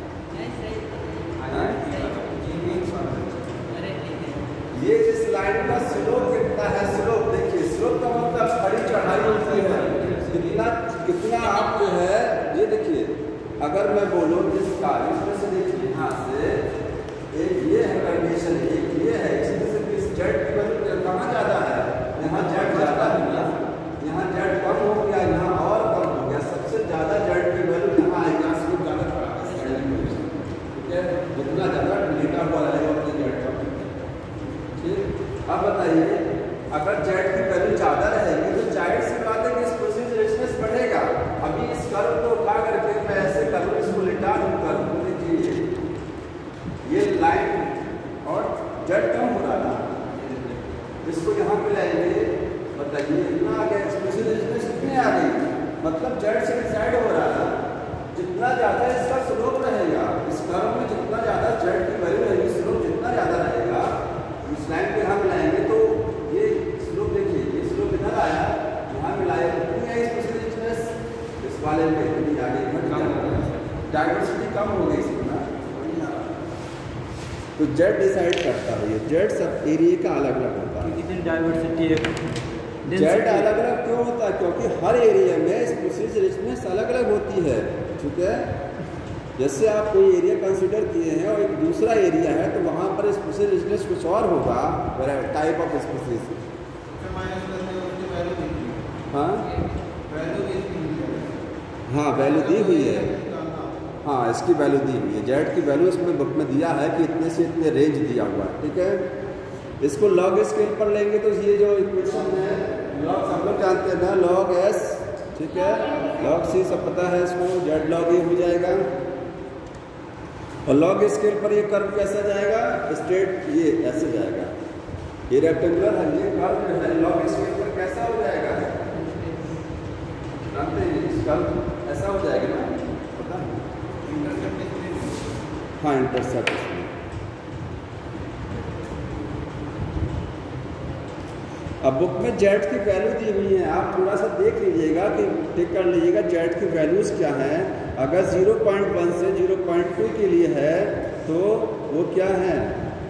ये इस लाइन का स्लोप कितना है? स्लोप देखिए, स्लोप का मतलब खड़ी चढ़ाई होती है, कितना आप जो है, ये देखिए अगर मैं बोलूँ इसका, इसमें से देखिए यहाँ से एक ये है कंडीशन, एक ये है, इसमें से इस जेड की वैल्यू कहाँ ज़्यादा है? यहाँ जेड ज़्यादा है ना, यहाँ जेड कम हो गया, यहाँ और कम हो गया, सबसे ज़्यादा जेड की वैल्यू यहाँ आएगी, यहाँ से ज़्यादा खड़ा है। ठीक है, जितना ज़्यादा लेटा हुआ रहेगा उतनी जेड कम। ठीक, अब बताइए अगर जेड की वैल्यू ज़्यादा रहेगी तो जाहिर सी बात है कि स्पेसिफिक रिचनेस बढ़ेगा। अभी इस कर्व को उठा करके मैं ऐसे करूँ, इसको लिटा दूँ कर्व, देखिए ये लाइन और जेड कम हो रहा था, इसको यहाँ पे लाएंगे, बताइए इतना आ गया, स्पेसिफिक रिचनेस कितनी आ गई? मतलब जेड से डिसाइड हो रहा था जितना ज़्यादा इसका स्लोप रहेगा, इस कर्व में जितना ज़्यादा जेड की वैल्यू रहेगी, स्लोप जितना ज़्यादा रहेगा, इस लाइन पे हम लाएंगे तो ये स्लोप देखिए, ये स्लोप इधर आया, यहाँ मिलाया, कितनी आई स्पेसिफिक रिचनेस? इस वाले पे इतनी आगे डाइवर्सिटी कम हो गई इसमें ना। तो जेड डिसाइड करता है, ये जेड सब एरिया का अलग अलग होता है। कितनी डाइवर्सिटी है? जेड अलग अलग क्यों होता है? क्योंकि हर एरिया में स्पेसिफिक रिचनेस अलग अलग होती है। ठीक है, जैसे आप कोई एरिया कंसीडर किए हैं और एक दूसरा एरिया है तो वहाँ पर स्पेसिफिक रिचनेस कुछ और होगा, टाइप ऑफ स्पेसिस। हाँ वैल्यू दी हुई है, हाँ इसकी वैल्यू दी हुई है, जेड की वैल्यू इसमें बुक में दिया है कि इतने से इतने रेंज दिया हुआ है। ठीक है, इसको लॉग स्केल पर लेंगे तो ये जो इक्वेशन है लॉग सब लोग जानते हैं ना, लॉग एस। ठीक है, लॉग सी सब पता है इसको, जेड लॉग ए हो जाएगा। और लॉग स्केल पर ये कर्व कैसा जाएगा? स्ट्रेट, ये ऐसे जाएगा, ये रेक्टेंगुलर है, ये कर्व जो है लॉग स्केल पर कैसा हो जाएगा? जानते हैं इस कर्व ऐसा हो जाएगा ना, पता है? हाँ इंटरसेप्ट इसमें। अब बुक में जेड की वैल्यू दी हुई है, आप थोड़ा सा देख लीजिएगा कि टिक कर लीजिएगा जेड की वैल्यूज़ क्या हैं। अगर 0.1 से 0.2 के लिए है तो वो क्या है?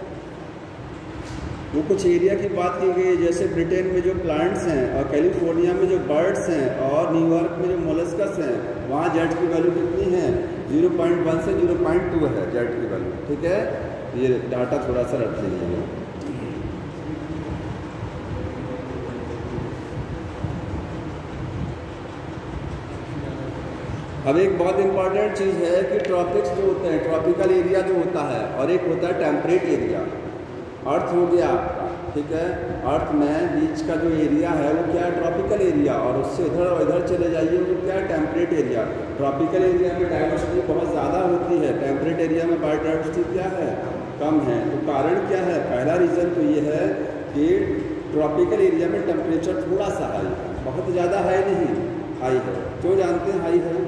वो कुछ एरिया की बात की गई है, जैसे ब्रिटेन में जो प्लांट्स हैं और कैलिफोर्निया में जो बर्ड्स हैं और न्यूयॉर्क में जो मोलस्कस हैं, वहाँ जेड की वैल्यू कितनी है? 0.1 से 0.2 है जेड की वैल्यू। ठीक है, ये डाटा थोड़ा सा रख लीजिएगा। अब एक बहुत इंपॉर्टेंट चीज़ है कि ट्रॉपिक्स जो होते हैं, ट्रॉपिकल एरिया जो होता है और एक होता है टेम्परेट एरिया। अर्थ हो गया आपका, ठीक है, अर्थ में बीच का जो एरिया है वो क्या है? ट्रॉपिकल एरिया, और उससे इधर और इधर चले जाइए वो क्या है? Temperate area. ट्रॉपिकल एरिया में डाइवर्सिटी बहुत ज़्यादा होती है, टेम्परेट एरिया में बायोडाइवर्सिटी क्या है? कम है। तो कारण क्या है? पहला रीज़न तो ये है कि ट्रॉपिकल एरिया में टेम्परेचर थोड़ा सा हाई है, बहुत ज़्यादा हाई नहीं, हाई है। क्यों जानते हैं हाई है?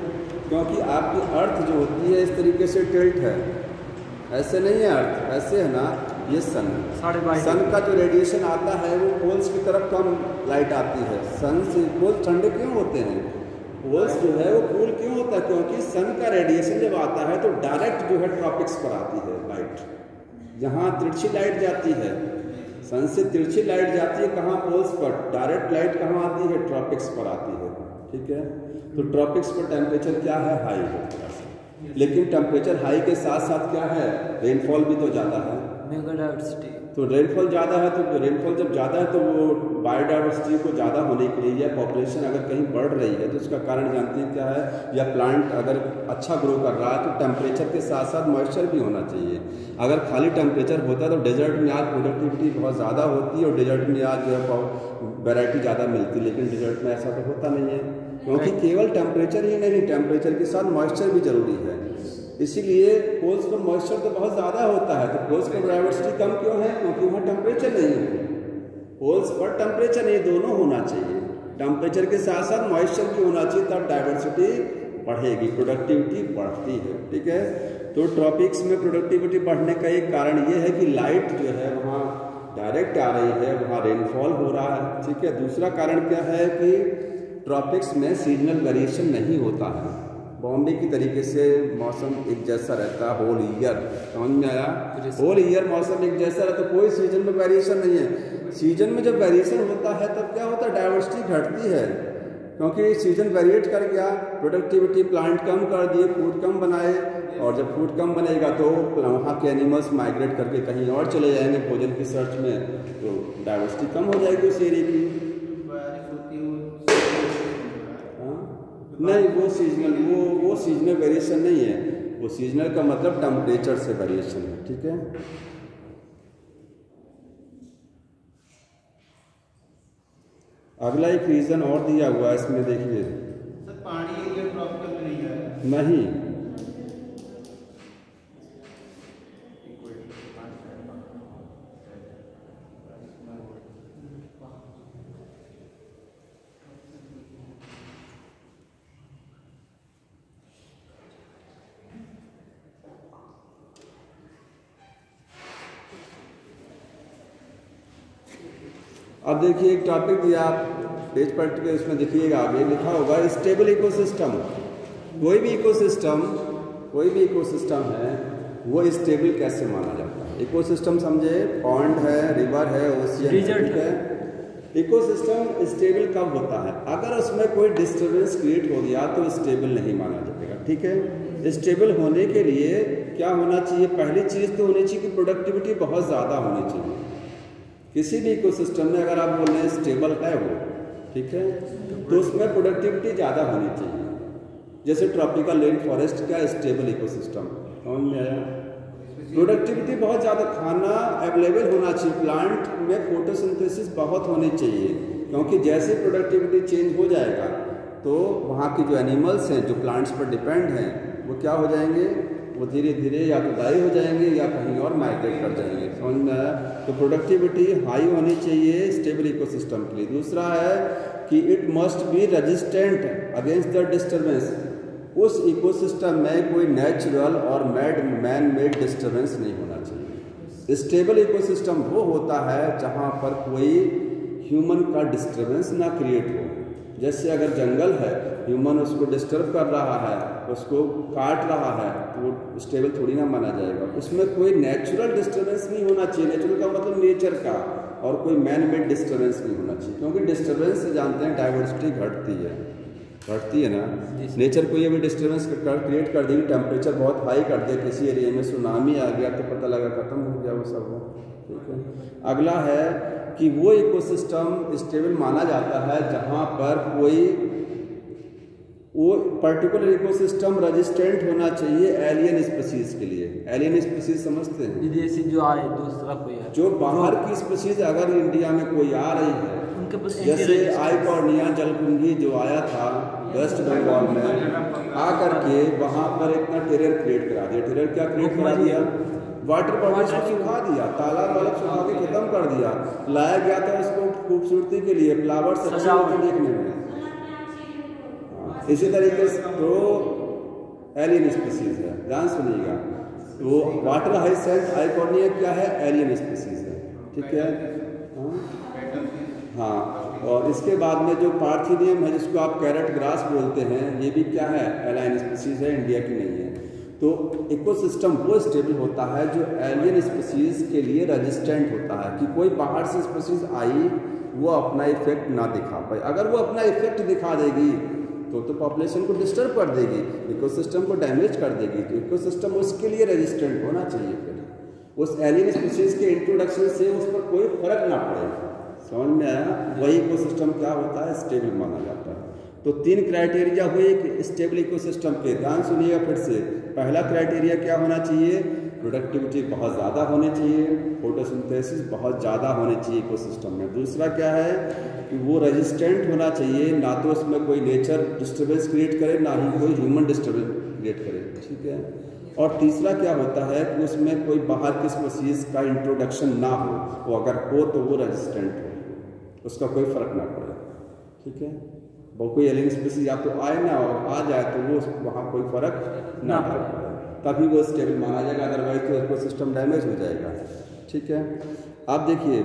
क्योंकि आपकी अर्थ जो होती है इस तरीके से टिल्ट है, ऐसे नहीं है अर्थ, ऐसे है ना, ये सन, सन का जो रेडिएशन आता है वो पोल्स की तरफ कम लाइट आती है। सन से पोल्स ठंडे क्यों होते हैं, पोल्स जो है वो कूल क्यों होता है, क्योंकि सन का रेडिएशन जब आता है तो डायरेक्ट जो है ट्रॉपिक्स पर आती है लाइट, जहाँ तिरछी लाइट जाती है, सन से तिरछी लाइट जाती है कहाँ, पोल्स पर, डायरेक्ट लाइट कहाँ आती है, ट्रॉपिक्स पर आती है। ठीक है, तो ट्रॉपिक्स पर टेम्परेचर क्या है, हाई है थोड़ा सा, लेकिन टेम्परेचर हाई के साथ साथ क्या है, रेनफॉल भी तो ज़्यादा है, मेगाडाइवर्सिटी, तो रेनफॉल ज़्यादा है, तो रेनफॉल जब ज़्यादा है तो वो बायोडाइवर्सिटी को ज़्यादा होने के लिए, या पॉपुलेशन अगर कहीं बढ़ रही है तो उसका कारण जानते हैं क्या है, या प्लांट अगर अच्छा ग्रो कर रहा है तो टेम्परेचर के साथ साथ मॉइस्चर भी होना चाहिए। अगर खाली टेम्परेचर होता है तो डेजर्ट में आज प्रोडक्टिविटी बहुत ज़्यादा होती है और डेजर्ट में आज जो है वैरायटी ज़्यादा मिलती है, लेकिन डेजर्ट में ऐसा तो होता नहीं है, क्योंकि केवल टेम्परेचर ही नहीं, टेम्परेचर के साथ मॉइस्चर भी जरूरी है। इसीलिए पोल्स पर मॉइस्चर तो बहुत ज़्यादा होता है, तो पोल्स पर डाइवर्सिटी कम क्यों है, क्योंकि वहाँ टेम्परेचर नहीं है, पोल्स पर टेम्परेचर नहीं, दोनों होना चाहिए, टेम्परेचर के साथ साथ मॉइस्चर भी होना चाहिए, तब डाइवर्सिटी बढ़ेगी, प्रोडक्टिविटी बढ़ती है। ठीक है, तो ट्रॉपिक्स में प्रोडक्टिविटी बढ़ने का एक कारण ये है कि लाइट जो है वहाँ डायरेक्ट आ रही है, वहाँ रेनफॉल हो रहा है। ठीक है, दूसरा कारण क्या है कि ट्रॉपिक्स में सीजनल वेरिएशन नहीं होता है, बॉम्बे की तरीके से मौसम एक जैसा रहता है होल ईयर, समझ में आया, होल ईयर मौसम एक जैसा रहता है, कोई सीजन में वेरिएशन नहीं है। सीजन में जब वेरिएशन होता है तब क्या होता है, डाइवर्सिटी घटती है, क्योंकि सीजन वेरिएट कर गया, प्रोडक्टिविटी प्लांट कम कर दिए, फूड कम बनाए, और जब फूड कम बनेगा तो वहाँ के एनिमल्स माइग्रेट करके कहीं और चले जाएंगे भोजन की सर्च में, तो डाइवर्सिटी कम हो जाएगी उस एरिया की। नहीं, वो सीजनल वेरिएशन नहीं है, वो सीजनल का मतलब टेम्परेचर से वेरिएशन है। ठीक है, अगला एक रीजन और दिया हुआ है इसमें, देखिए पहाड़ी एरिया ट्रॉपिकल नहीं है, नहीं, अब देखिए एक टॉपिक दिया, आप पेज पलट के उसमें देखिएगा, आगे लिखा होगा स्टेबल इकोसिस्टम। कोई भी इकोसिस्टम है वो स्टेबल कैसे माना जाता है, इकोसिस्टम समझे, पॉन्ड है, रिवर है, ओशियन है। इकोसिस्टम स्टेबल कब होता है, अगर उसमें कोई डिस्टर्बेंस क्रिएट हो गया तो स्टेबल नहीं माना जाएगा। ठीक है, स्टेबल होने के लिए क्या होना चाहिए, पहली चीज़ तो होनी चाहिए कि प्रोडक्टिविटी बहुत ज़्यादा होनी चाहिए। किसी भी इकोसिस्टम में अगर आप बोल रहे हैं स्टेबल है वो, ठीक है, तो उसमें प्रोडक्टिविटी ज़्यादा होनी चाहिए। जैसे ट्रॉपिकल रेन फॉरेस्ट का स्टेबल इकोसिस्टम, समझ में आया, प्रोडक्टिविटी बहुत ज़्यादा, खाना अवेलेबल होना चाहिए, प्लांट में फोटोसिंथेसिस बहुत होनी चाहिए, क्योंकि जैसे प्रोडक्टिविटी चेंज हो जाएगा तो वहाँ के जो एनिमल्स हैं जो प्लांट्स पर डिपेंड हैं वो क्या हो जाएंगे, वो धीरे धीरे या तो दाई हो जाएंगे या कहीं और माइग्रेट कर जाएंगे, समझ में आया। तो प्रोडक्टिविटी हाई होनी चाहिए स्टेबल इकोसिस्टम के लिए। दूसरा है कि it must be resistant against the disturbance, उस इकोसिस्टम में कोई नेचुरल और मैन मेड डिस्टर्बेंस नहीं होना चाहिए। स्टेबल इकोसिस्टम वो होता है जहाँ पर कोई ह्यूमन का डिस्टर्बेंस ना क्रिएट हो। जैसे अगर जंगल है, ह्यूमन उसको डिस्टर्ब कर रहा है, उसको काट रहा है, तो वो स्टेबल थोड़ी ना माना जाएगा। उसमें कोई नेचुरल डिस्टर्बेंस नहीं होना चाहिए, नेचुरल का मतलब नेचर का, और कोई मैन मेड डिस्टर्बेंस नहीं होना चाहिए, क्योंकि डिस्टर्बेंस से जानते हैं डाइवर्सिटी घटती है ना। नेचर कोई अभी डिस्टर्बेंस क्रिएट कर देगी, टेम्परेचर बहुत हाई कर दिया, किसी एरिया में सुनामी आ गया तो पता लगा खत्म हो गया वो सब। ठीक है, अगला है कि वो इकोसिस्टम स्टेबल माना जाता है जहाँ पर कोई वो पर्टिकुलर इकोसिस्टम रेजिस्टेंट होना चाहिए एलियन स्पीसीज के लिए। एलियन स्पीसीज समझते हैं, विदेशी जो आए, दूसरा कोई है, जो बाहर की स्पीसीज अगर इंडिया में कोई आ रही है, जैसे आइकॉर्निया जलकुंभी जो आया था वेस्ट बंगाल में, आकर के वहाँ पर इतना टेरर क्रिएट करा दिया। टेरर क्या क्रिएट करा दिया, वाटर बॉडीज को सुखा दिया, तालाब वाला सुखा के खत्म कर दिया। लाया गया था उसको खूबसूरती के लिए, फ्लावर्स अच्छे होते देखने में। इसी तरीके से तो एलियन स्पीसीज है, ध्यान सुनिएगा। तो वाटर हाइसेंथ आइकोनिया क्या है? एलियन स्पीसीज है, ठीक है। हाँ, और इसके बाद में जो पार्थिनियम है जिसको आप कैरेट ग्रास बोलते हैं, ये भी क्या है? एलाइन स्पीसीज है, इंडिया की नहीं है। तो इकोसिस्टम वो स्टेबल होता है जो एलियन स्पीसीज के लिए रेजिस्टेंट होता है, कि कोई बाहर से स्पीसीज आई वो अपना इफेक्ट ना दिखा पाए। अगर वो अपना इफेक्ट दिखा देगी तो पॉपुलेशन को डिस्टर्ब कर देगी, इकोसिस्टम को डैमेज कर देगी। तो इकोसिस्टम उसके लिए रेजिस्टेंट होना चाहिए, फिर उस एलियन स्पीसीज के इंट्रोडक्शन से उस पर कोई फर्क ना पड़े। समझ में आया? वही इकोसिस्टम क्या होता है? स्टेबल माना जाता है। तो 3 क्राइटेरिया हुए स्टेबल इकोसिस्टम के, ध्यान सुनिएगा फिर से। पहला क्राइटेरिया क्या होना चाहिए? प्रोडक्टिविटी बहुत ज़्यादा होनी चाहिए, फोटोसिंथेसिस बहुत ज़्यादा होनी चाहिए इकोसिस्टम में। दूसरा क्या है कि वो रेजिस्टेंट होना चाहिए, ना तो उसमें कोई नेचर डिस्टर्बेंस क्रिएट करे, ना ही कोई ह्यूमन डिस्टर्बेंस क्रिएट करे, ठीक है। और तीसरा क्या होता है कि उसमें कोई बाहर की स्पीसीज का इंट्रोडक्शन ना हो, वो अगर हो तो वो रेजिस्टेंट हो, उसका कोई फर्क ना पड़े, ठीक है। वो कोई एलियन स्पीसीज या तो आए ना, और आ जाए तो वो वहाँ कोई फर्क ना पड़े, तभी वो स्टेबल माना जाएगा, अदरवाइज तो इकोसिस्टम डैमेज हो जाएगा, ठीक है। आप देखिए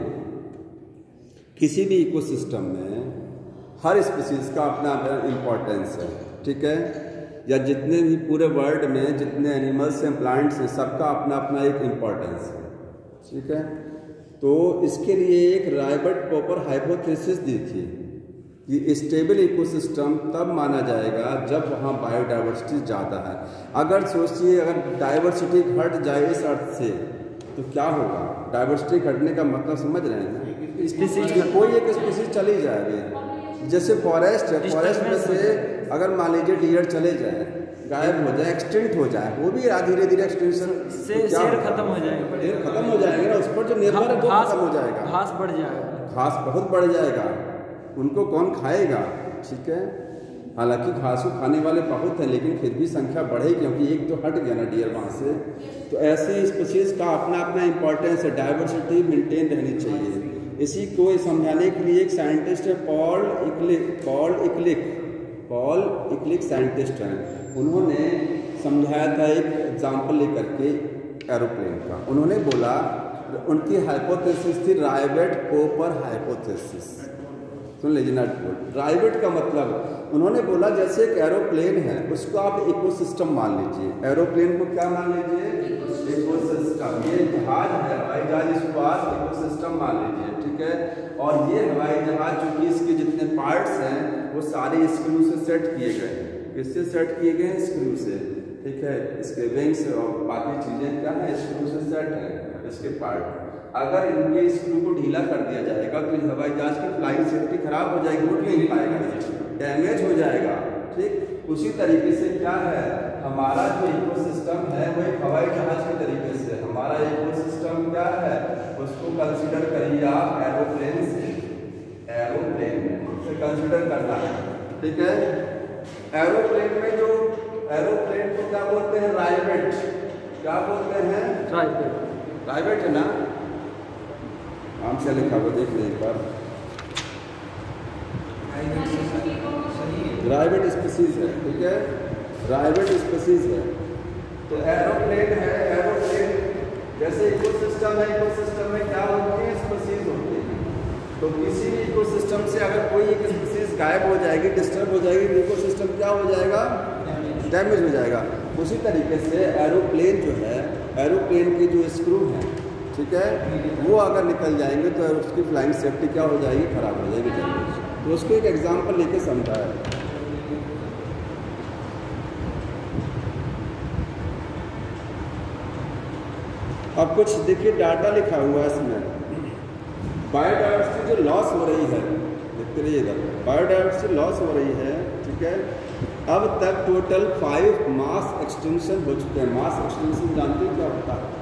किसी भी इकोसिस्टम में हर स्पीसीज का अपना इम्पोर्टेंस है, ठीक है। या जितने भी पूरे वर्ल्ड में जितने एनिमल्स हैं, प्लांट्स हैं, सबका अपना अपना एक इम्पोर्टेंस है, ठीक है। तो इसके लिए एक रायबर्ट-पॉपर हाइपोथेसिस दी थी कि स्टेबल इकोसिस्टम तब माना जाएगा जब वहाँ बायोडाइवर्सिटी ज़्यादा है। अगर सोचिए अगर डाइवर्सिटी घट जाए इस अर्थ से तो क्या होगा? डाइवर्सिटी घटने का मतलब समझ रहे हैं ना? स्पीसीज कोई एक स्पीसीज चली जाएगी। जैसे फॉरेस्ट है, फॉरेस्ट में से अगर मान लीजिए डियर चले जाए, गायब हो जाए, एक्सटिंक्ट हो जाए, वो भी धीरे धीरे एक्सटेंशन से शेर खत्म हो जाएगा, शेर खत्म हो जाएंगे ना, उस पर जो निर्भर है वो खत्म हो जाएगा, घास बढ़ जाएगा, घास बहुत बढ़ जाएगा, उनको कौन खाएगा, ठीक है। हालांकि घासों खाने वाले बहुत हैं, लेकिन फिर भी संख्या बढ़े क्योंकि एक तो हट गया ना डियर वहाँ से। तो ऐसी स्पीसीज का अपना अपना इम्पोर्टेंस है, डाइवर्सिटी मेंटेन रहनी चाहिए। इसी को समझाने के लिए एक साइंटिस्ट है पॉल इक्लिक साइंटिस्ट हैं, उन्होंने समझाया था एक एग्जाम्पल लेकर के एरोप्लेन का। उन्होंने बोला, उनकी हाइपोथेसिस थी रायबर्ट-पॉपर हाइपोथेसिस। सुन लीजिए ना, रायबर्ट का मतलब उन्होंने बोला जैसे एक एरोप्लेन है उसको आप इकोसिस्टम मान लीजिए। एरोप्लेन को क्या मान लीजिए? इकोसिस्टम। ये जहाज है, हवाई जहाज, इसको आप इकोसिस्टम मान लीजिए, ठीक है। और ये हवाई जहाज चूंकि इसके जितने पार्ट्स हैं वो सारे स्क्रू से सेट किए गए हैं। किससे सेट किए गए हैं? स्क्रू से, ठीक है। इसके विंग्स और बाकी चीजें क्या है? स्क्रू से सेट है इसके पार्ट। अगर इनके स्क्रू को ढीला कर दिया जाएगा तो हवाई जहाज की फ्लाइंग सेफ्टी खराब हो जाएगी, उठ नहीं पाएगा, डैमेज हो जाएगा, ठीक। उसी तरीके से क्या है, हमारा जो इकोसिस्टम है वो एक हवाई जहाज के तरीके से, हमारा इकोसिस्टम क्या है उसको कंसीडर करिए आप एरोप्लेन से कंसीडर करना है, ठीक है। एरोप्लेन में जो एरोप्लेन को क्या बोलते हैं? रायबर्ट। क्या बोलते हैं? रायबर्ट है ना, नाम से लिखा हुआ देख लें एक बार। रायबर्ट स्पीसीज है, ठीक है, रायबर्ट स्पीसीज है। तो एरोप्लेन है, एरोप्लेन जैसे इकोसिस्टम है, इकोसिस्टम में क्या होती है? स्पीसीज होती है। तो किसी भी इकोसिस्टम से अगर कोई एक स्पीसीज गायब हो जाएगी, डिस्टर्ब हो जाएगी, तो इकोसिस्टम क्या हो जाएगा? डैमेज हो जाएगा। उसी तरीके से एरोप्लेन जो है, एरोप्लेन के जो स्क्रू हैं, ठीक है, वो अगर निकल जाएंगे तो उसकी फ्लाइंग सेफ्टी क्या हो जाएगी? खराब हो जाएगी, डैमेज। तो उसको एक एग्जांपल लेके समझाया। अब कुछ देखिए डाटा लिखा हुआ है इसमें। बायोडाइवर्सिटी जो लॉस हो रही है, देखते रहिए इधर, बायोडाइवर्सिटी लॉस हो रही है, ठीक है। अब तक टोटल 5 मास एक्सटिंक्शन हो चुके हैं। मास एक्सटिंक्शन जानते हैं क्या होता है?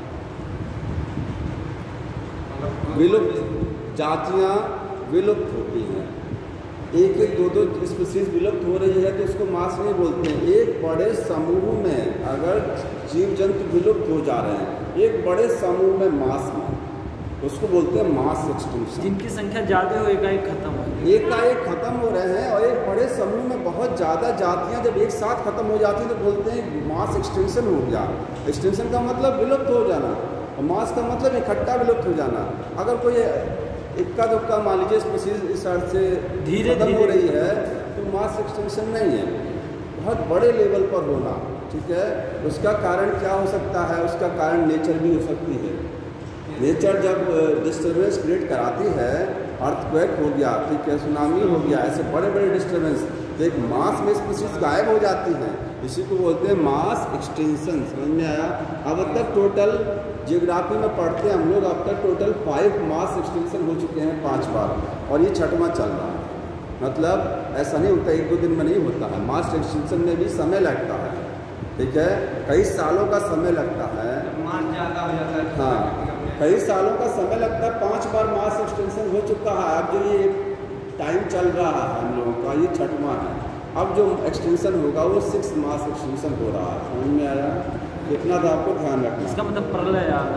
विलुप्त जातियाँ विलुप्त होती हैं, एक एक दो दो स्पीसीज विलुप्त हो रही है तो उसको मास नहीं बोलते हैं। एक बड़े समूह में अगर जीव जंतु विलुप्त हो जा रहे हैं, एक बड़े समूह में मास में, उसको बोलते हैं मास एक्सटेंशन। जिनकी संख्या ज़्यादा हो एकाएक खत्म हो, एकाएक खत्म हो रहे हैं, और एक बड़े समूह में बहुत ज़्यादा जातियाँ जब एक साथ खत्म हो जाती हैं तो बोलते हैं मास एक्सटेंशन हो गया। एक्सटेंशन का मतलब विलुप्त हो जाना, और मास का मतलब इकट्ठा विलुप्त हो जाना। अगर कोई इक्का दुक्का मान लीजिए स्पीशीज इस अर्थ से धीरे खत्म हो रही है तो मास एक्सटेंशन नहीं है, बहुत बड़े लेवल पर होना। ठीक है, उसका कारण क्या हो सकता है? उसका कारण नेचर भी हो सकती है। नेचर जब डिस्टर्बेंस क्रिएट कराती है, अर्थक्वेक हो गया, ठीक है, सुनामी हो गया, ऐसे बड़े बड़े डिस्टर्बेंस, तो एक मास में स्पीशीज गायब हो जाती हैं। इसी को बोलते हैं मास एक्सटेंशन। समझ में आया? अब तक टोटल जियोग्राफी में पढ़ते हैं हम लोग, अब तक टोटल 5 मास एक्सटेंशन हो चुके हैं 5 बार, और ये 6वां चल रहा है। मतलब ऐसा नहीं होता, 1-2 दिन में नहीं होता है। मास एक्सटेंशन में भी समय लगता है, ठीक है, कई सालों का समय लगता है। मास ज़्यादा हो जाता है। हाँ, कई सालों का समय लगता है। 5 बार मास एक्सटेंशन हो चुका है। अब जो ये टाइम चल रहा है हम लोगों का, ये 6वां है। अब जो एक्सटेंशन होगा वो 6 मास एक्सटेंशन हो रहा है। समझ में आया? इतना तो आपको ध्यान रखना। इसका मतलब प्रलय आना।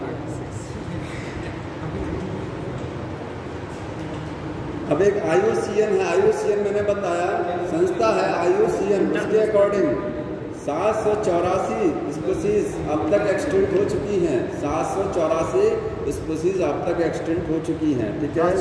अब एक IUCN है, IUCN मैंने बताया संस्था है IUCN, उसके अकॉर्डिंग 784 स्पीशीज अब तक एक्सटिंक्ट हो चुकी हैं। 784 स्पीशीज अब तक एक्सटिंक्ट हो चुकी हैं, ठीक है।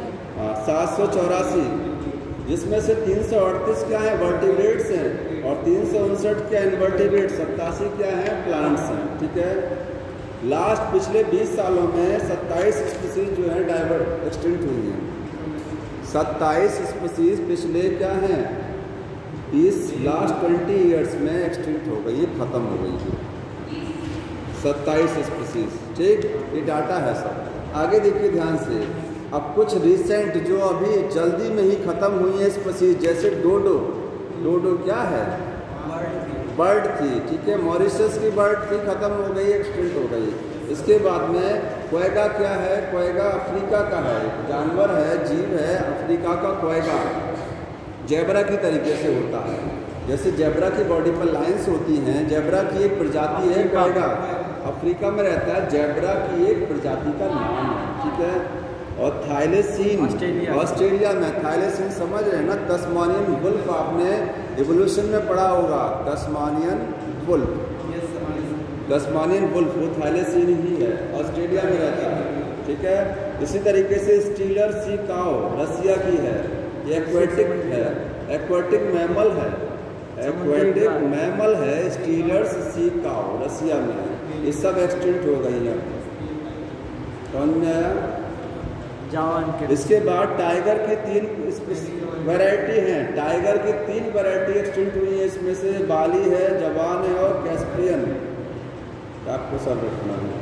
784, जिसमें से 338 क्या है? वर्टिब्रेट्स हैं, और 359 क्या इनवर्टिब्रेट्स, 87 क्या है? प्लांट्स हैं, ठीक है। लास्ट पिछले 20 सालों में 27 स्पीशीज जो है डाइवर्ट एक्सटिंक्ट हुई हैं। 27 स्पीशीज पिछले क्या हैं? इस लास्ट 20 ईयर्स में एक्सटिंक्ट हो गई, खत्म हो गई है 27 स्पीशीज, ठीक। ये डाटा है सब। आगे देखिए ध्यान से। अब कुछ रिसेंट जो अभी जल्दी में ही खत्म हुई है स्पीशीज, जैसे डोडो। डोडो क्या है? बर्ड थी, ठीक है, मॉरिशस की बर्ड थी, खत्म हो गई, एक्सटिंक्ट हो गई। इसके बाद में क्वेगा क्या है? क्वेगा अफ्रीका का है, जानवर है, जीव है, अफ्रीका का क्वेगा। जेब्रा की तरीके से होता है, जैसे जेब्रा की बॉडी पर लाइंस होती हैं। जेब्रा की एक प्रजाति है क्वेगा, अफ्रीका में रहता है। जेब्रा की एक प्रजाति का नाम है, ठीक है। और थाइलेसीन ऑस्ट्रेलिया में, थाइलेसीन समझ रहे हैं ना? तस्मानियन वुल्फ आपने इवोल्यूशन में पढ़ा होगा, तस्मानियन वुल्फ। तस्मानियन वुल्फ वो थाइलेसीन ही है, ऑस्ट्रेलिया में रहता है, ठीक है। इसी तरीके से स्टीलर सी काओ रसिया की है, ये एक्वेटिक है, एक्वेटिक मैमल है, एक्वेटिक मैमल है, स्टीलर्स सी काओ रसिया में है। ये सब एक्सटिंक्ट हो गई है। कौन में आया? इसके बाद टाइगर की 3 वैरायटी हैं। टाइगर की 3 वैरायटी एक्सटिंक्ट हुई है, इसमें से बाली है, जवान है और कैस्पियन। आपको सब रखना है।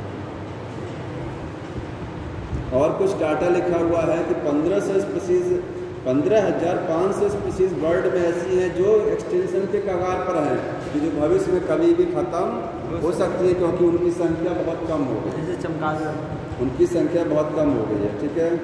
और कुछ डाटा लिखा हुआ है कि 1500 स्पीशीज, 15,500 स्पीशीज वर्ल्ड में ऐसी हैं जो एक्सटेंशन के कगार पर हैं, कि जो भविष्य में कभी भी ख़त्म हो सकती है, क्योंकि उनकी संख्या बहुत कम हो गई। जैसे चमगादड़, उनकी संख्या बहुत कम हो गई है, ठीक है।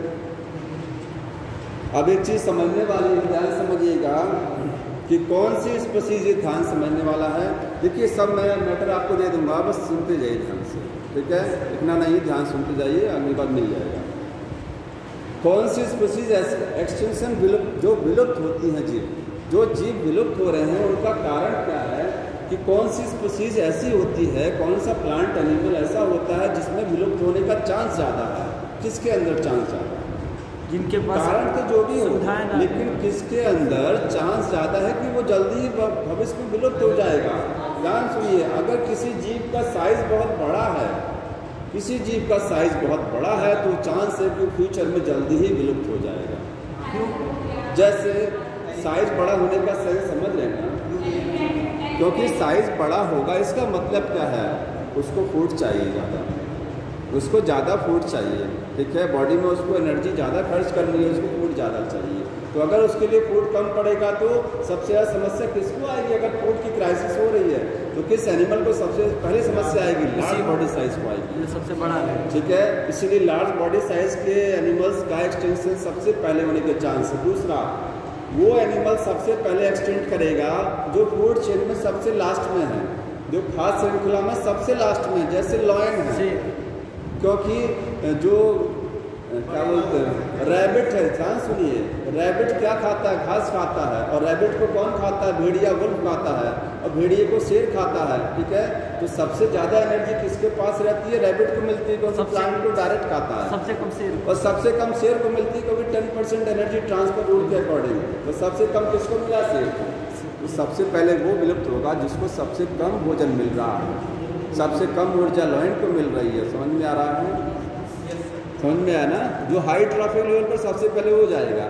अब एक चीज़ समझने वाली है, ध्यान समझिएगा कि कौन सी स्पीशीज, ये ध्यान समझने वाला है। देखिए सब मैं मैटर आपको दे दूंगा, बस सुनते जाइए ध्यान से, ठीक है। इतना नहीं, ध्यान सुनते जाइए, अगली बार मिल जाएगा। कौन सी स्पीशीज एक्सटेंशन जो विलुप्त होती हैं, जीव जो जीव विलुप्त हो रहे हैं, उनका कारण क्या है? कि कौन सी स्पीशीज ऐसी होती है, कौन सा प्लांट एनिमल ऐसा होता है जिसमें विलुप्त होने का चांस ज़्यादा है? किसके अंदर चांस ज़्यादा है? जिनके पास कारण तो जो भी हो, सुविधाएं, लेकिन किसके अंदर चांस ज़्यादा है कि वो जल्दी ही भविष्य में विलुप्त हो जाएगा? ध्यान सुनिए, अगर किसी जीव का साइज बहुत बड़ा है, किसी जीव का साइज बहुत बड़ा है, तो चांस है कि फ्यूचर में जल्दी ही विलुप्त हो जाएगा। क्यों? जैसे साइज बड़ा होने का सही समझ रहे हैं ना? क्योंकि साइज बड़ा होगा, इसका मतलब क्या है? उसको फूड चाहिए ज़्यादा, उसको ज़्यादा फूड चाहिए, ठीक है। बॉडी में उसको एनर्जी ज़्यादा खर्च करनी है, उसको फूड ज़्यादा चाहिए। तो अगर उसके लिए फूड कम पड़ेगा तो सबसे ज़्यादा समस्या किसको आएगी? अगर फूड की क्राइसिस हो रही है तो किस एनिमल को सबसे पहले समस्या आएगी? लार्ज बॉडी साइज को आएगी, सबसे बड़ा है, ठीक है। इसीलिए लार्ज बॉडी साइज के एनिमल्स का एक्सटेंशन सबसे पहले होने के चांस है। दूसरा, वो एनिमल सबसे पहले एक्सटेंड करेगा जो फूड चेन में सबसे लास्ट में है, जो खाद्य श्रृंखला में सबसे लास्ट में, जैसे लॉयन है। क्योंकि जो क्या बोलते हैं रैबिट है, ध्यान सुनिए, रैबिट क्या खाता है? घास खाता है। और रैबिट को कौन खाता है? भेड़िया वुल्फ खाता है, और भेड़िए को शेर खाता है। ठीक है, तो सबसे ज़्यादा एनर्जी किसके पास रहती है? रैबिट को मिलती है, क्योंकि प्लांट को डायरेक्ट खाता है। सबसे कम शेर, और सबसे कम शेर को मिलती है, क्योंकि 10% एनर्जी ट्रांसफर रूल के अकॉर्डिंग। तो सबसे कम किसको मिला? शेर को। तो सबसे पहले वो विलुप्त होगा जिसको सबसे कम भोजन मिल रहा है, सबसे कम ऊर्जा लॉयन को मिल रही है। समझ में आ रहा है? समझ में आया ना? जो हाई ट्रॉफिक लेवल पर सबसे पहले हो जाएगा।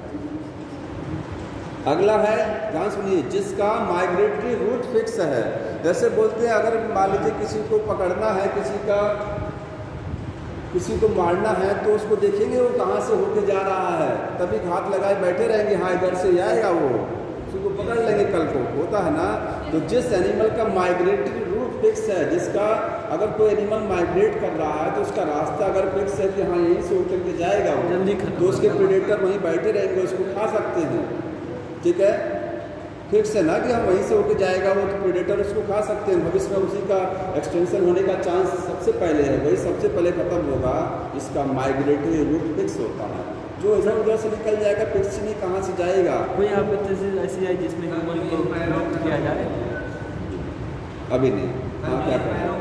अगला है, ध्यान सुनिए, जिसका माइग्रेटरी रूट फिक्स है। जैसे बोलते हैं, अगर मान लीजिए किसी को पकड़ना है, किसी को मारना है, तो उसको देखेंगे वो कहाँ से होके जा रहा है, तभी घात लगाए बैठे रहेंगे, हाँ इधर से आएगा, वो उसी को पकड़ लेंगे कल को। होता है ना? तो जिस एनिमल का माइग्रेटरी रूट फिक्स है, जिसका अगर कोई एनिमल माइग्रेट कर रहा है तो उसका रास्ता अगर फिक्स है कि हाँ यहीं से होकर के जाएगा वो, जल्दी तो उसके प्रेडेटर वहीं बैठे रहेंगे, उसको खा सकते हैं। ठीक है, फिक्स है ना कि हम वहीं से होकर जाएगा वो, तो प्रेडेटर उसको खा सकते हैं। भविष्य में उसी का एक्सटेंशन होने का चांस सबसे पहले है, वही सबसे पहले खत्म होगा जिसका माइग्रेटरी रूट फिक्स होता है। जो इधर उधर से निकल जाएगा, फिक्स नहीं, कहाँ से जाएगा? कोई यहाँ पे तहसील ऐसी है जिसमें ह्यूमन को किया जाए? अभी नहीं। हाँ, क्या करें?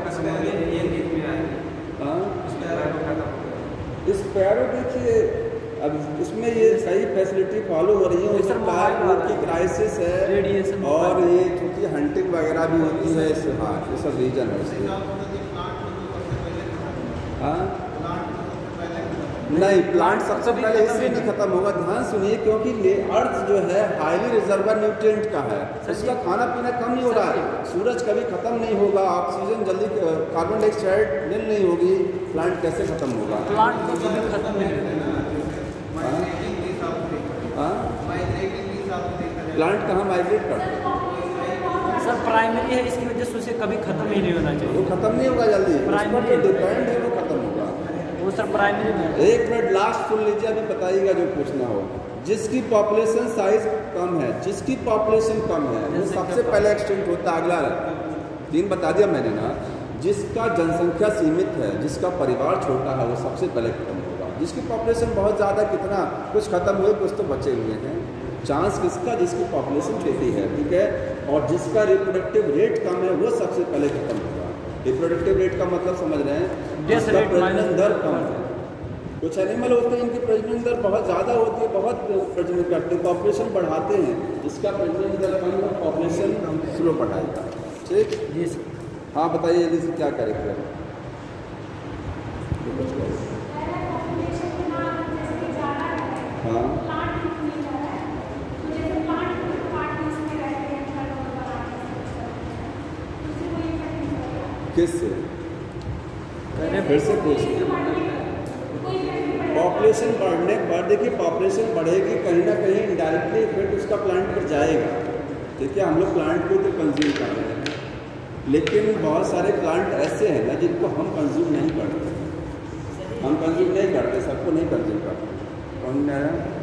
इस पैरों देखिए, अब इसमें ये सही फैसिलिटी फॉलो हो रही है। सर, फूड की क्राइसिस है, रेडिएशन, और ये क्योंकि हंटिंग वगैरह भी होती है, इससे हाँ ये सब रीजन है इसमें। हाँ नहीं, प्लांट सबसे पहले इसलिए नहीं खत्म होगा, ध्यान सुनिए, क्योंकि अर्थ जो है हाईली रिजर्वर न्यूट्रिएंट का है, उसका खाना पीना कम नहीं हो रहा है। सूरज कभी खत्म नहीं होगा, ऑक्सीजन जल्दी, कार्बन डाइऑक्साइड नील नहीं होगी, प्लांट कैसे खत्म होगा? प्लांट को कभी खत्म नहीं होगा। प्लांट कहाँ माइग्रेट करते हैं? सर प्राइमरी है, इसकी वजह से उसे कभी खत्म ही नहीं होना चाहिए। वो खत्म नहीं होगा जल्दी, प्राइमरी डिपेंड है, वो खत्म होगा। वो सर प्राइमरी में। एक मिनट लास्ट सुन लीजिए, अभी बताइएगा जो पूछना हो। जिसकी पॉपुलेशन साइज कम है, जिसकी पॉपुलेशन कम है, वो सबसे पहले एक्सटिंक्ट होता है। अगला 3 बता दिया मैंने ना। जिसका जनसंख्या सीमित है, जिसका परिवार छोटा है, वो सबसे पहले खत्म होगा। जिसकी पॉपुलेशन बहुत ज़्यादा, कितना कुछ खत्म हुए, कुछ तो बचे हुए हैं। चांस किसका? जिसकी पॉपुलेशन छोटी है। ठीक है, और जिसका रिप्रोडक्टिव रेट कम है, वो सबसे पहले खत्म होगा। रिप्रोडक्टिव रेट का मतलब समझ रहे हैं? जिसका प्रजनन दर कम है। कुछ एनिमल होते हैं इनकी प्रजनन दर बहुत ज़्यादा होती है, बहुत प्रजनन करते हैं, पॉपुलेशन बढ़ाते हैं। जिसका प्रजनन दर कम है, पॉपुलेशन स्लो बढ़ाएगा। ठीक जी सर। हाँ बताइए जल्दी से, क्या करें फिर? हाँ किससे? फिर से पूछिए। पॉपुलेशन बढ़ने पर, देखिए पॉपुलेशन बढ़ेगी, कहीं ना कहीं इनडायरेक्टली इफेक्ट उसका प्लांट पर जाएगा। ठीक है, हम लोग प्लांट को तो कंज्यूम कर रहे हैं, लेकिन बहुत सारे प्लांट ऐसे हैं ना जिनको हम कंज्यूम नहीं करते। हम कंज्यूम नहीं करते, सबको नहीं कंज्यूम करते। समझ में आया?